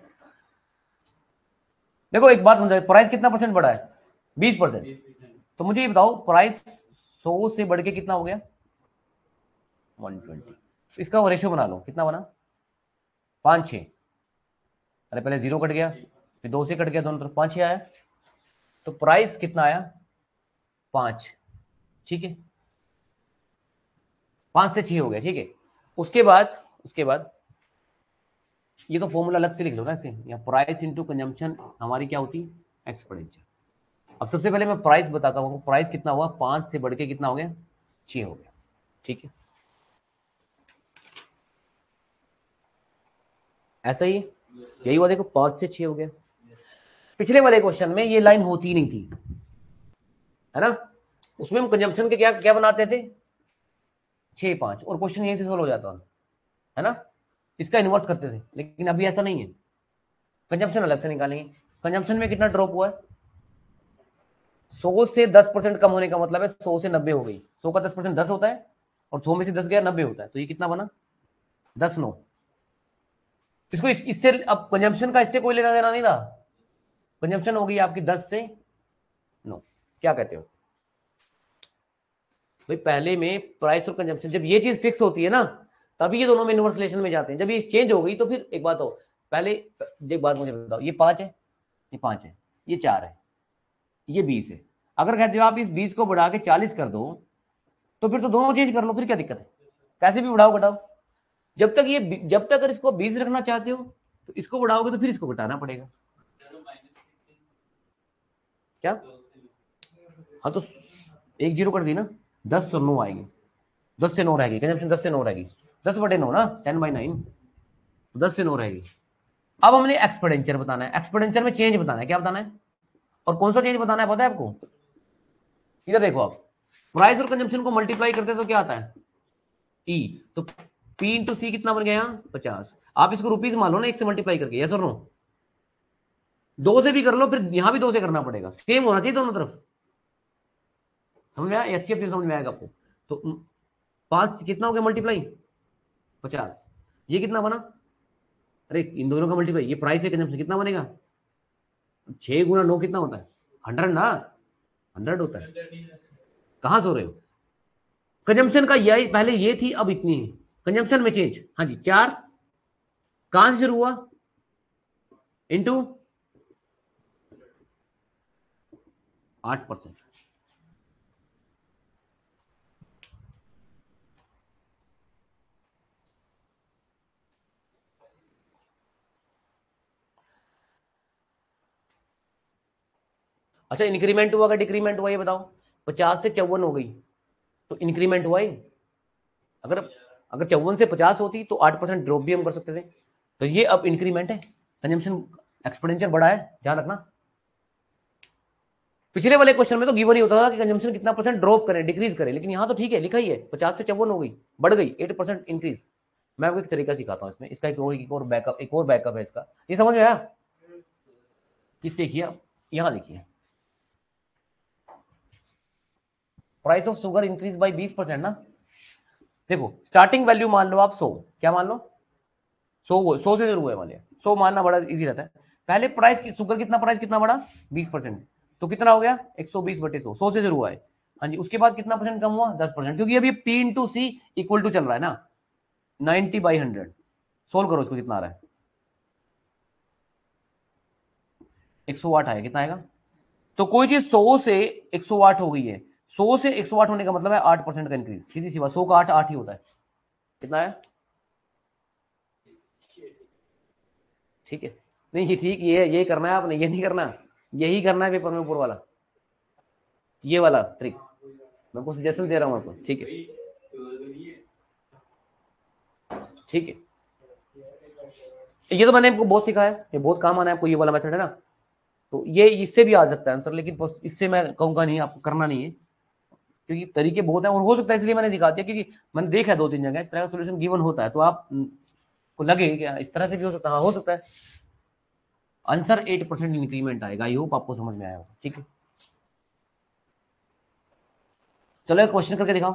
[SPEAKER 1] देखो एक बात समझाओ, प्राइस कितना परसेंट बढ़ा है? बीस परसेंट। तो मुझे ये बताओ प्राइस सौ से बढ़ के कितना हो गया? One twenty. इसका रेशियो बना लो, कितना बना? पांच छः। अरे पहले जीरो कट गया, फिर दो से कट गया, दोनों तरफ पांच छः आया, तो प्राइस कितना आया? पांच, ठीक है? पांच से छह हो गया, ठीक है? उसके बाद उसके बाद ये तो फॉर्मूला अलग से लिख लो ना इसे, या प्राइस इंटू कंजम्पशन हमारी क्या होती? एक्सपेंडिचर। अब सबसे पहले मैं प्राइस बताता हूँ, प्राइस कितना हुआ? पांच से बढ़ के कितना हो गया? छह हो गया, ठीक है? ऐसा ही यही हुआ, देखो पांच से छह हो गया। पिछले वाले क्वेश्चन में ये लाइन होती नहीं थी, है ना? उसमें हम कंजम्पशन के क्या क्या बनाते थे? छह पांच, और क्वेश्चन यहीं से सोल्व हो जाता, है ना? इसका इन्वर्स करते थे, लेकिन अभी ऐसा नहीं है, कंजम्पशन अलग से निकालेंगे। कंजम्पशन में कितना ड्रॉप हुआ है? सौ से दस परसेंट कम होने का मतलब है सौ से नब्बे हो गई, सौ का दस परसेंट दस होता है, और सौ में से दस गया नब्बे होता है, तो ये कितना बना? दस नौ। इसको इस, इससे अब कंजम्पशन का इससे कोई लेना देना नहीं रहा, कंजम्पशन हो गई आपकी दस से नौ। क्या कहते हो भाई? पहले में प्राइस और कंजम्पशन जब ये चीज फिक्स होती है ना, तभी ये दोनों में इनवर्स रिलेशन में जाते हैं। जब ये चेंज हो गई तो फिर एक बात हो, पहले एक बात मुझे बताओ, ये पांच है, ये पांच है, ये चार है, ये बीस है। अगर कहते हो आप इस बीस को बढ़ा के चालीस कर दो, तो फिर तो दोनों चेंज कर लो, फिर क्या दिक्कत है? कैसे भी बढ़ाओ घटाओ, जब तक ये जब तक अगर इसको बीस रखना चाहते हो तो इसको बढ़ाओगे तो फिर इसको घटाना पड़ेगा, क्या? हाँ तो एक जीरो कर दी ना, दस और नौ आएगी, दस से नौ रहेगी, कंजम्पशन दस से नौ रहेगी, दस बटे नौ ना, टेन बाई नाइन, दस से नौ रहेगी। अब हमने एक्सपेंडिचर बताना है, एक्सपेंडिचर में चेंज बताना है, क्या बताना है? और कौन सा चेंज बताना है पता है आपको? इधर देखो आप, प्राइस और कंजम्पशन को मल्टीप्लाई करते तो क्या आता है? ई। तो पी इंटू सी कितना बन गया? पचास। आप इसको रुपीज मान लो ना, एक से मल्टीप्लाई करके, यस और नो? दो से भी कर लो, फिर यहां भी दो से करना पड़ेगा, सेम होना चाहिए दोनों तरफ। समझ में आया? अच्छी समझ में आएगा आपको। तो पांच कितना हो गया मल्टीप्लाई? पचास। ये कितना बना? अरे इन दोनों का मल्टीप्लाई, ये प्राइस है कंजम्पशन, कितना बनेगा? छह गुना नौ कितना होता है? हंड्रेड ना, हंड्रेड होता है। कहां सो रहे हो? कंजम्पशन का यही पहले ये थी, अब इतनी है। कंजम्पशन में चेंज, हाँ जी, चार कहां से शुरू हुआ? इंटू आठ परसेंट। अच्छा इंक्रीमेंट हुआ, डिक्रीमेंट हुआ, ये बताओ। पचास से चौवन हो गई तो इंक्रीमेंट हुआ ही। अगर अगर चौवन से पचास होती तो आठ परसेंट ड्रॉप भी हम कर सकते थे। तो ये अब इंक्रीमेंट है, कंजम्पशन एक्सपोनेंशियल बढ़ा है, ध्यान रखना। पिछले वाले क्वेश्चन में तो गिवन ही होता था कि कंजम्पशन कितना परसेंट ड्रॉप करे, डिक्रीज करे, लेकिन यहां तो ठीक है, लिखा ही है पचास से चौवन हो गई, बढ़ गई, एट परसेंट इंक्रीज। मैं आपको एक तरीका सिखाता हूँ इसमें, इसका एक और एक और बैकअप एक और बैकअप है इसका, ये समझ में आया? इस देखिए आप यहां देखिए, price of sugar increase by बीस परसेंट ना। देखो स्टार्टिंग वैल्यू मान लो आप सौ, क्या मान लो? सौ, सौ से शुरू हुए वाले, सौ मानना बड़ा इजी रहता है। पहले प्राइस की शुगर कितना, प्राइस कितना बढ़ा? बीस परसेंट, तो कितना हो गया? एक सौ बीस बटे सौ, सौ से शुरू हुआ है। हाँ जी, उसके बाद कितना परसेंट कम हुआ? दस परसेंट, क्योंकि अभी P into C equal to चल रहा है ना, नाइनटी बाई हंड्रेड। सोल्व करो इसको, कितना आ रहा है? एक सौ आठ आएगा, कितना आएगा? तो कोई चीज सौ से एक सौ आठ हो गई है, सौ से एक सौ आठ होने का मतलब है आठ परसेंट का इंक्रीज, सीधी सी बात, सौ का आठ आठ ही होता है। कितना है? ठीक है, नहीं ये ठीक, ये ये करना है आपने, ये नहीं करना, यही करना है पेपर में ऊपर वाला, ये वाला ट्रिक मैं आपको सजेशन दे रहा हूं आपको, ठीक है? ठीक है, ये तो मैंने आपको बहुत सिखाया है, ये बहुत काम आना है आपको, ये वाला मेथड है ना। तो ये इससे भी आ सकता है आंसर, लेकिन इससे मैं कहूंगा नहीं, आपको करना नहीं है, क्योंकि तरीके बहुत हैं और हो सकता है इसलिए मैंने दिखा दिया, क्योंकि मैंने देखा दो तीन जगह इस तरह का सोल्यूशन गिवन होता है, तो आप को लगे कि इस तरह से भी हो सकता है, हाँ हो सकता है। आंसर एट परसेंट इंक्रीमेंट आएगा, आई होप आपको समझ में आया होगा, ठीक है? चलो एक क्वेश्चन करके दिखाओ।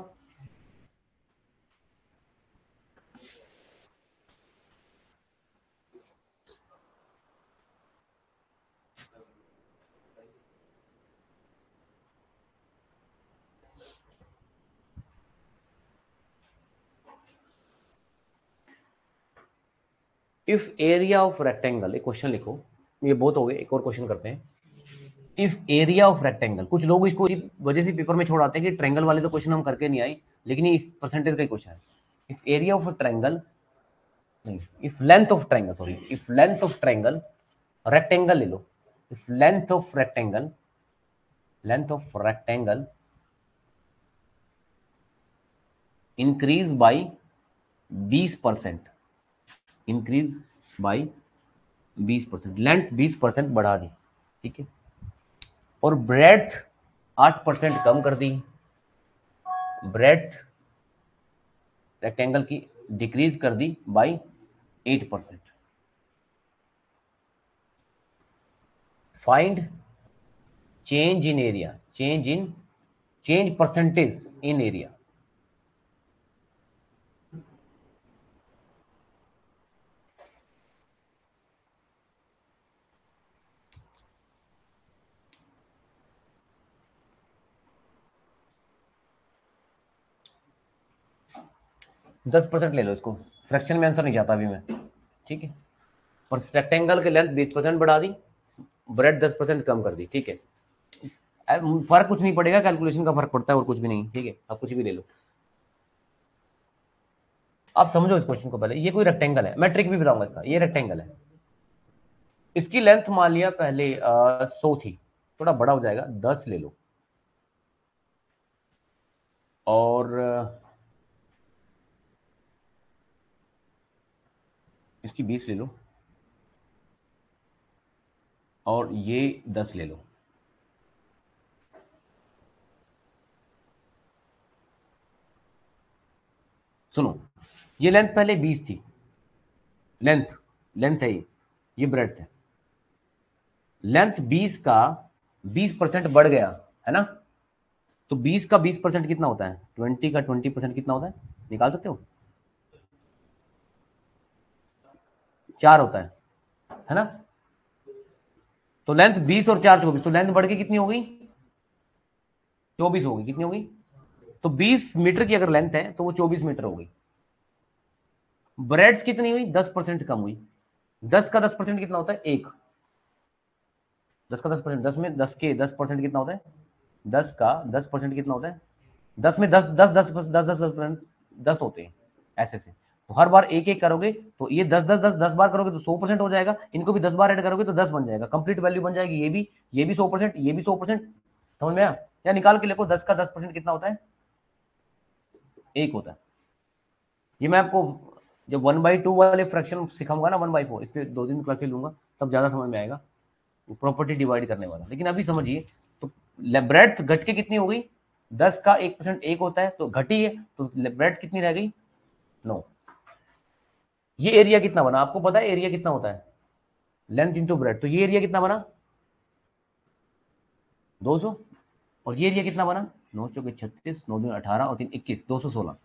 [SPEAKER 1] इफ एरिया ऑफ रेक्टेंगल, एक क्वेश्चन लिखो, ये बहुत हो गए, एक और क्वेश्चन करते हैं। इफ एरिया ऑफ रेक्टेंगल, कुछ लोग इसको इस वजह से पेपर में छोड़ आते हैं कि ट्रायंगल वाले तो क्वेश्चन हम करके नहीं आए, लेकिन ये इस परसेंटेज का ही क्वेश्चन है। इफ एरिया ऑफ ट्रायंगल, नहीं, if length of triangle, sorry, if length of triangle, rectangle ले लो, if length of rectangle, length of rectangle increase by बीस परसेंट, इंक्रीज बाई बीस परसेंट, लेंथ बीस परसेंट बढ़ा दी, ठीक है, और ब्रेड्थ आठ परसेंट कम कर दी, ब्रेड्थ रेक्टेंगल की डिक्रीज कर दी by eight percent. Find change in area, change in change percentage in area. दस परसेंट ले लो इसको, फ्रैक्शन में आंसर नहीं जाता अभी मैं, ठीक है? और रेक्टेंगल की लेंथ बीस परसेंट बढ़ा दी, ब्रेड दस परसेंट कम कर दी, ठीक है? फर्क कुछ नहीं पड़ेगा, कैलकुलेशन का फर्क पड़ता है और कुछ भी नहीं, ठीक है? आप कुछ भी ले लो। आप समझो इस क्वेश्चन को पहले, ये कोई रेक्टेंगल है, मैं ट्रिक भी बताऊंगा इसका, ये रेक्टेंगल है, इसकी लेंथ मान लिया पहले सौ थी, थोड़ा बड़ा हो जाएगा, दस ले लो, और इसकी बीस ले लो, और ये दस ले लो। सुनो, ये लेंथ पहले बीस थी, लेंथ लेंथ है ये ये ब्रेड्थ है, लेंथ बीस का बीस परसेंट बढ़ गया है ना, तो बीस का बीस परसेंट कितना होता है? ट्वेंटी का ट्वेंटी परसेंट कितना होता है, निकाल सकते हो? चार होता है है ना? तो लेंथ बीस और चार चौबीस, तो लेंथ बढ़ के कितनी हो गई? चौबीस हो गई, कितनी हो गई? तो बीस मीटर की अगर लेंथ है तो वो चौबीस मीटर हो गई। ब्रेड्थ कितनी हुई? दस परसेंट कम हुई। दस का दस परसेंट कितना होता है? एक। दस का दस परसेंट, दस में दस के दस परसेंट कितना होता है? दस का दस परसेंट कितना होता है? दस में दस दस दस दस दस दस परसेंट दस होते हैं ऐसे से, तो हर बार एक एक करोगे तो ये दस दस दस दस बार करोगे तो सौ परसेंट हो जाएगा, इनको भी दस बार ऐड करोगे तो दस बन जाएगा, कंप्लीट वैल्यू बन जाएगी। ये भी ये भी सौ परसेंट, ये भी सौ परसेंट। समझ में आया? या निकाल के लिखो, दस का दस परसेंट कितना होता है? एक होता है। ये मैं आपको जब वन बाई टू वाले फ्रैक्शन सिखाऊंगा ना, वन बाई फोर, इस पर दो दिन क्लासेस लूंगा, तब ज्यादा समझ में आएगा प्रॉपर्टी डिवाइड करने वाला। लेकिन अभी समझिए, तो ब्रेड्थ घट के कितनी हो गई? दस का एक परसेंट एक होता है, तो घटी है, तो ब्रेड्थ कितनी रह गई? नौ। ये एरिया कितना बना? आपको पता है एरिया कितना होता है? Length into breadth. तो ये एरिया कितना बना? दो सौ। और ये एरिया कितना बना? नौ चौके छत्तीस, नौ दिन अठारह और तीन इक्कीस, दो सौ सोलह।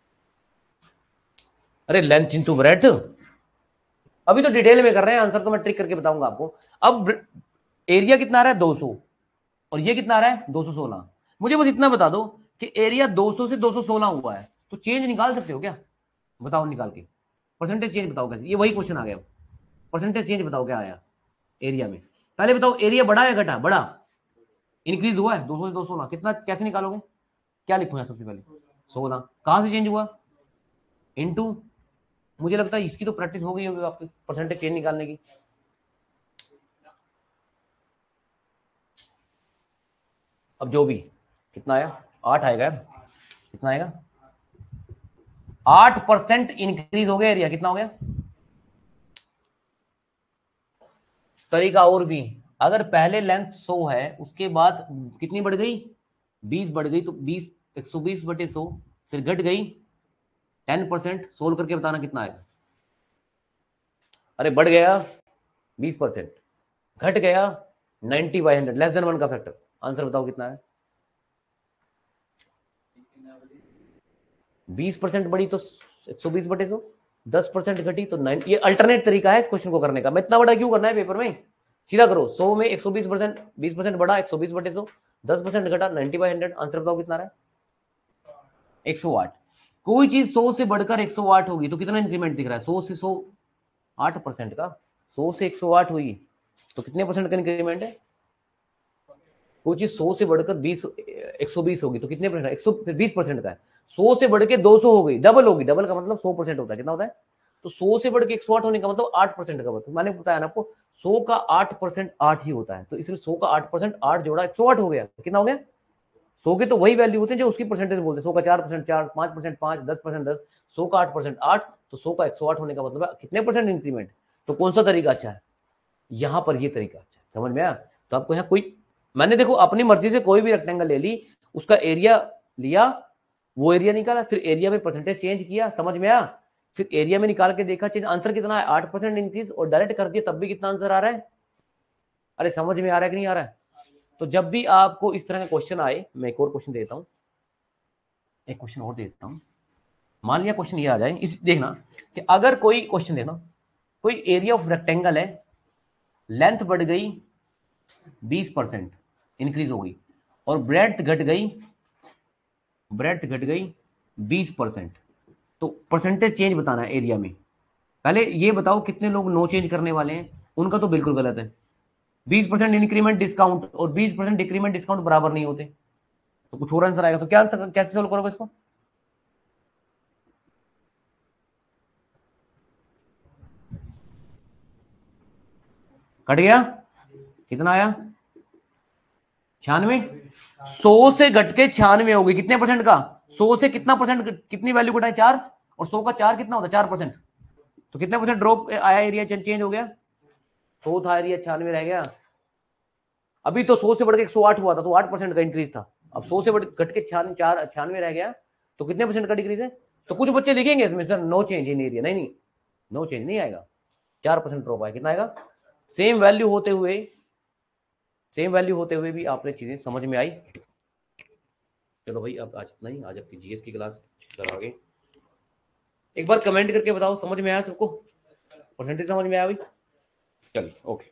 [SPEAKER 1] अरे लेंथ इंटू ब्रेड्थ, अभी तो डिटेल में कर रहे हैं, आंसर तो मैं ट्रिक करके बताऊंगा आपको। अब एरिया कितना आ रहा है? दो सौ। और ये कितना आ रहा है? दो सौ सोलह। मुझे बस इतना बता दो कि एरिया दो सौ से दो सौ सोलह हुआ है, तो चेंज निकाल सकते हो क्या? बताओ निकाल के, परसेंटेज चेंज बताओ कैसे। ये वही क्वेश्चन आ गया, परसेंटेज चेंज बताओ क्या आया एरिया में। पहले बताओ एरिया बढ़ा या घटा? बढ़ा, इंक्रीज हुआ है। दो सौ से दो सौ सोलह कितना, कैसे निकालोगे? क्या लिखूं यहाँ सबसे पहले? सोलह। कहां से चेंज हुआ? इनटू। मुझे लगता है इसकी तो प्रैक्टिस हो गई होगी आपकी, परसेंटेज चेंज निकालने की। अब जो भी कितना आया, आठ आएगा। कितना आएगा? आठ परसेंट इंक्रीज हो गया एरिया। कितना हो गया? तरीका और भी, अगर पहले लेंथ सौ है, उसके बाद कितनी बढ़ गई? बीस बढ़ गई, तो बीस, एक सौ बीस बटे सौ, फिर घट गई टेन परसेंट। सोल्व करके बताना कितना आएगा। अरे बढ़ गया बीस परसेंट, घट गया ninety by hundred, less than one का फैक्टर। आंसर बताओ कितना है? बीस परसेंट बढ़ी तो एक सौ बीस बटे सौ, दस परसेंट घटी तो नाइन। ये अल्टरनेट तरीका है इस क्वेश्चन को करने का। मैं इतना बड़ा क्यों करना है पेपर में? सीधा करो, सौ में एक सौ बीस परसेंट, बीस परसेंट बढ़ा एक सौ बीस बटे सौ, दस परसेंट घटा नाइन्टी बाई हंड्रेड। आंसर बताओ कितना रहा है? एक सौ आठ। कोई चीज सौ से बढ़कर एक सौ आठ होगी तो कितना इंक्रीमेंट दिख रहा है? सौ से सौ आठ परसेंट का। सौ से एक सौ आठ हुई तो कितने परसेंट का इंक्रीमेंट है? कोई चीज सौ से बढ़कर बीस, एक सौ बीस होगी तो कितने परसेंट? एक सौ बीस परसेंट का है। सौ से बढ़ के दो सौ हो गई, डबल होगी। डबल का मतलब सौ परसेंट होता है। कितना होता है? तो सौ से बढ़ के एक सौ आठ होने का मतलब आठ परसेंट का मतलब, मैंने बताया ना आपको, सौ का आठ परसेंट आठ ही होता है। तो इसमें सौ का आठ परसेंट आठ जोड़ा एक सौ आठ हो गया। कितना हो गया? सौ के तो वही वैल्यू होते हैं जो उसकी परसेंटेज बोलते हैं। सौ का चार परसेंट चार, पांच परसेंट पांच, दस परसेंट दस, सौ का आठ परसेंट आठ, तो सौ का एक सौ आठ होने का मतलब है कितने परसेंट इंक्रीमेंट। तो कौन सा तरीका अच्छा है? यहां पर ये तरीका अच्छा है। समझ में आया? तो आपको यहाँ कोई, मैंने देखो अपनी मर्जी से कोई भी रेक्टेंगल ले ली, उसका एरिया लिया, वो एरिया निकाला, फिर एरिया में परसेंटेज चेंज किया। समझ में आया? फिर एरिया में निकाल के देखा चेंज, आंसर कितना है? आठ परसेंट इंक्रीज, और डायरेक्ट कर दिया तब भी कितना आंसर आ रहा है? अरे समझ में आ रहा है कि नहीं आ रहा है? तो जब भी आपको इस तरह का क्वेश्चन आए, मैं एक और क्वेश्चन देता हूं, एक क्वेश्चन और देता हूं। मान लिया क्वेश्चन ये आ जाए, इस देखना कि अगर कोई क्वेश्चन देखना, कोई एरिया ऑफ रेक्टेंगल है, लेंथ बढ़ गई बीस परसेंट इंक्रीज हो गई, और ब्रेड्थ घट गई, ब्रेड्थ घट गई बीस परसेंट। तो परसेंटेज चेंज बताना है एरिया में। पहले ये बताओ कितने लोग नो चेंज करने वाले हैं? उनका तो बिल्कुल गलत है। बीस परसेंट इंक्रीमेंट डिस्काउंट और बीस परसेंट डिक्रीमेंट डिस्काउंट बराबर नहीं होते, तो कुछ और आंसर आएगा। तो क्या आंसर, कैसे सोल्व करोगे इसको? कट गया, कितना आया? छियानवे। सौ से घट के छियानवे हो गई, कितने परसेंट का? सौ से कितना परसेंट, कितनी वैल्यू घटाए? चार। और सौ का चार कितना होता है? चार परसेंट। तो कितने परसेंट ड्रॉप आया? एरिया चेंज हो गया। सौ था एरिया, छियानवे रह गया। अभी तो सौ से बढ़ के एक सौ आठ हुआ था, तो आठ परसेंट का इंक्रीज था। अब सौ से बढ़ घट के छियानवे, चार छियानवे रह गया, तो कितने परसेंट का डिक्रीज है? तो कुछ बच्चे लिखेंगे इसमें sir no change in area. नहीं नहीं, नो चेंज नहीं आएगा, चार परसेंट ड्रॉप आएगा। कितना आएगा? सेम वैल्यू होते हुए, सेम वैल्यू होते हुए भी आपने चीजें समझ में आई। चलो भाई, अब आज इतना ही, आज आपकी जीएस की क्लास कराओगे। एक बार कमेंट करके बताओ समझ में आया सबको? परसेंटेज समझ में आया भाई? चलिए, ओके।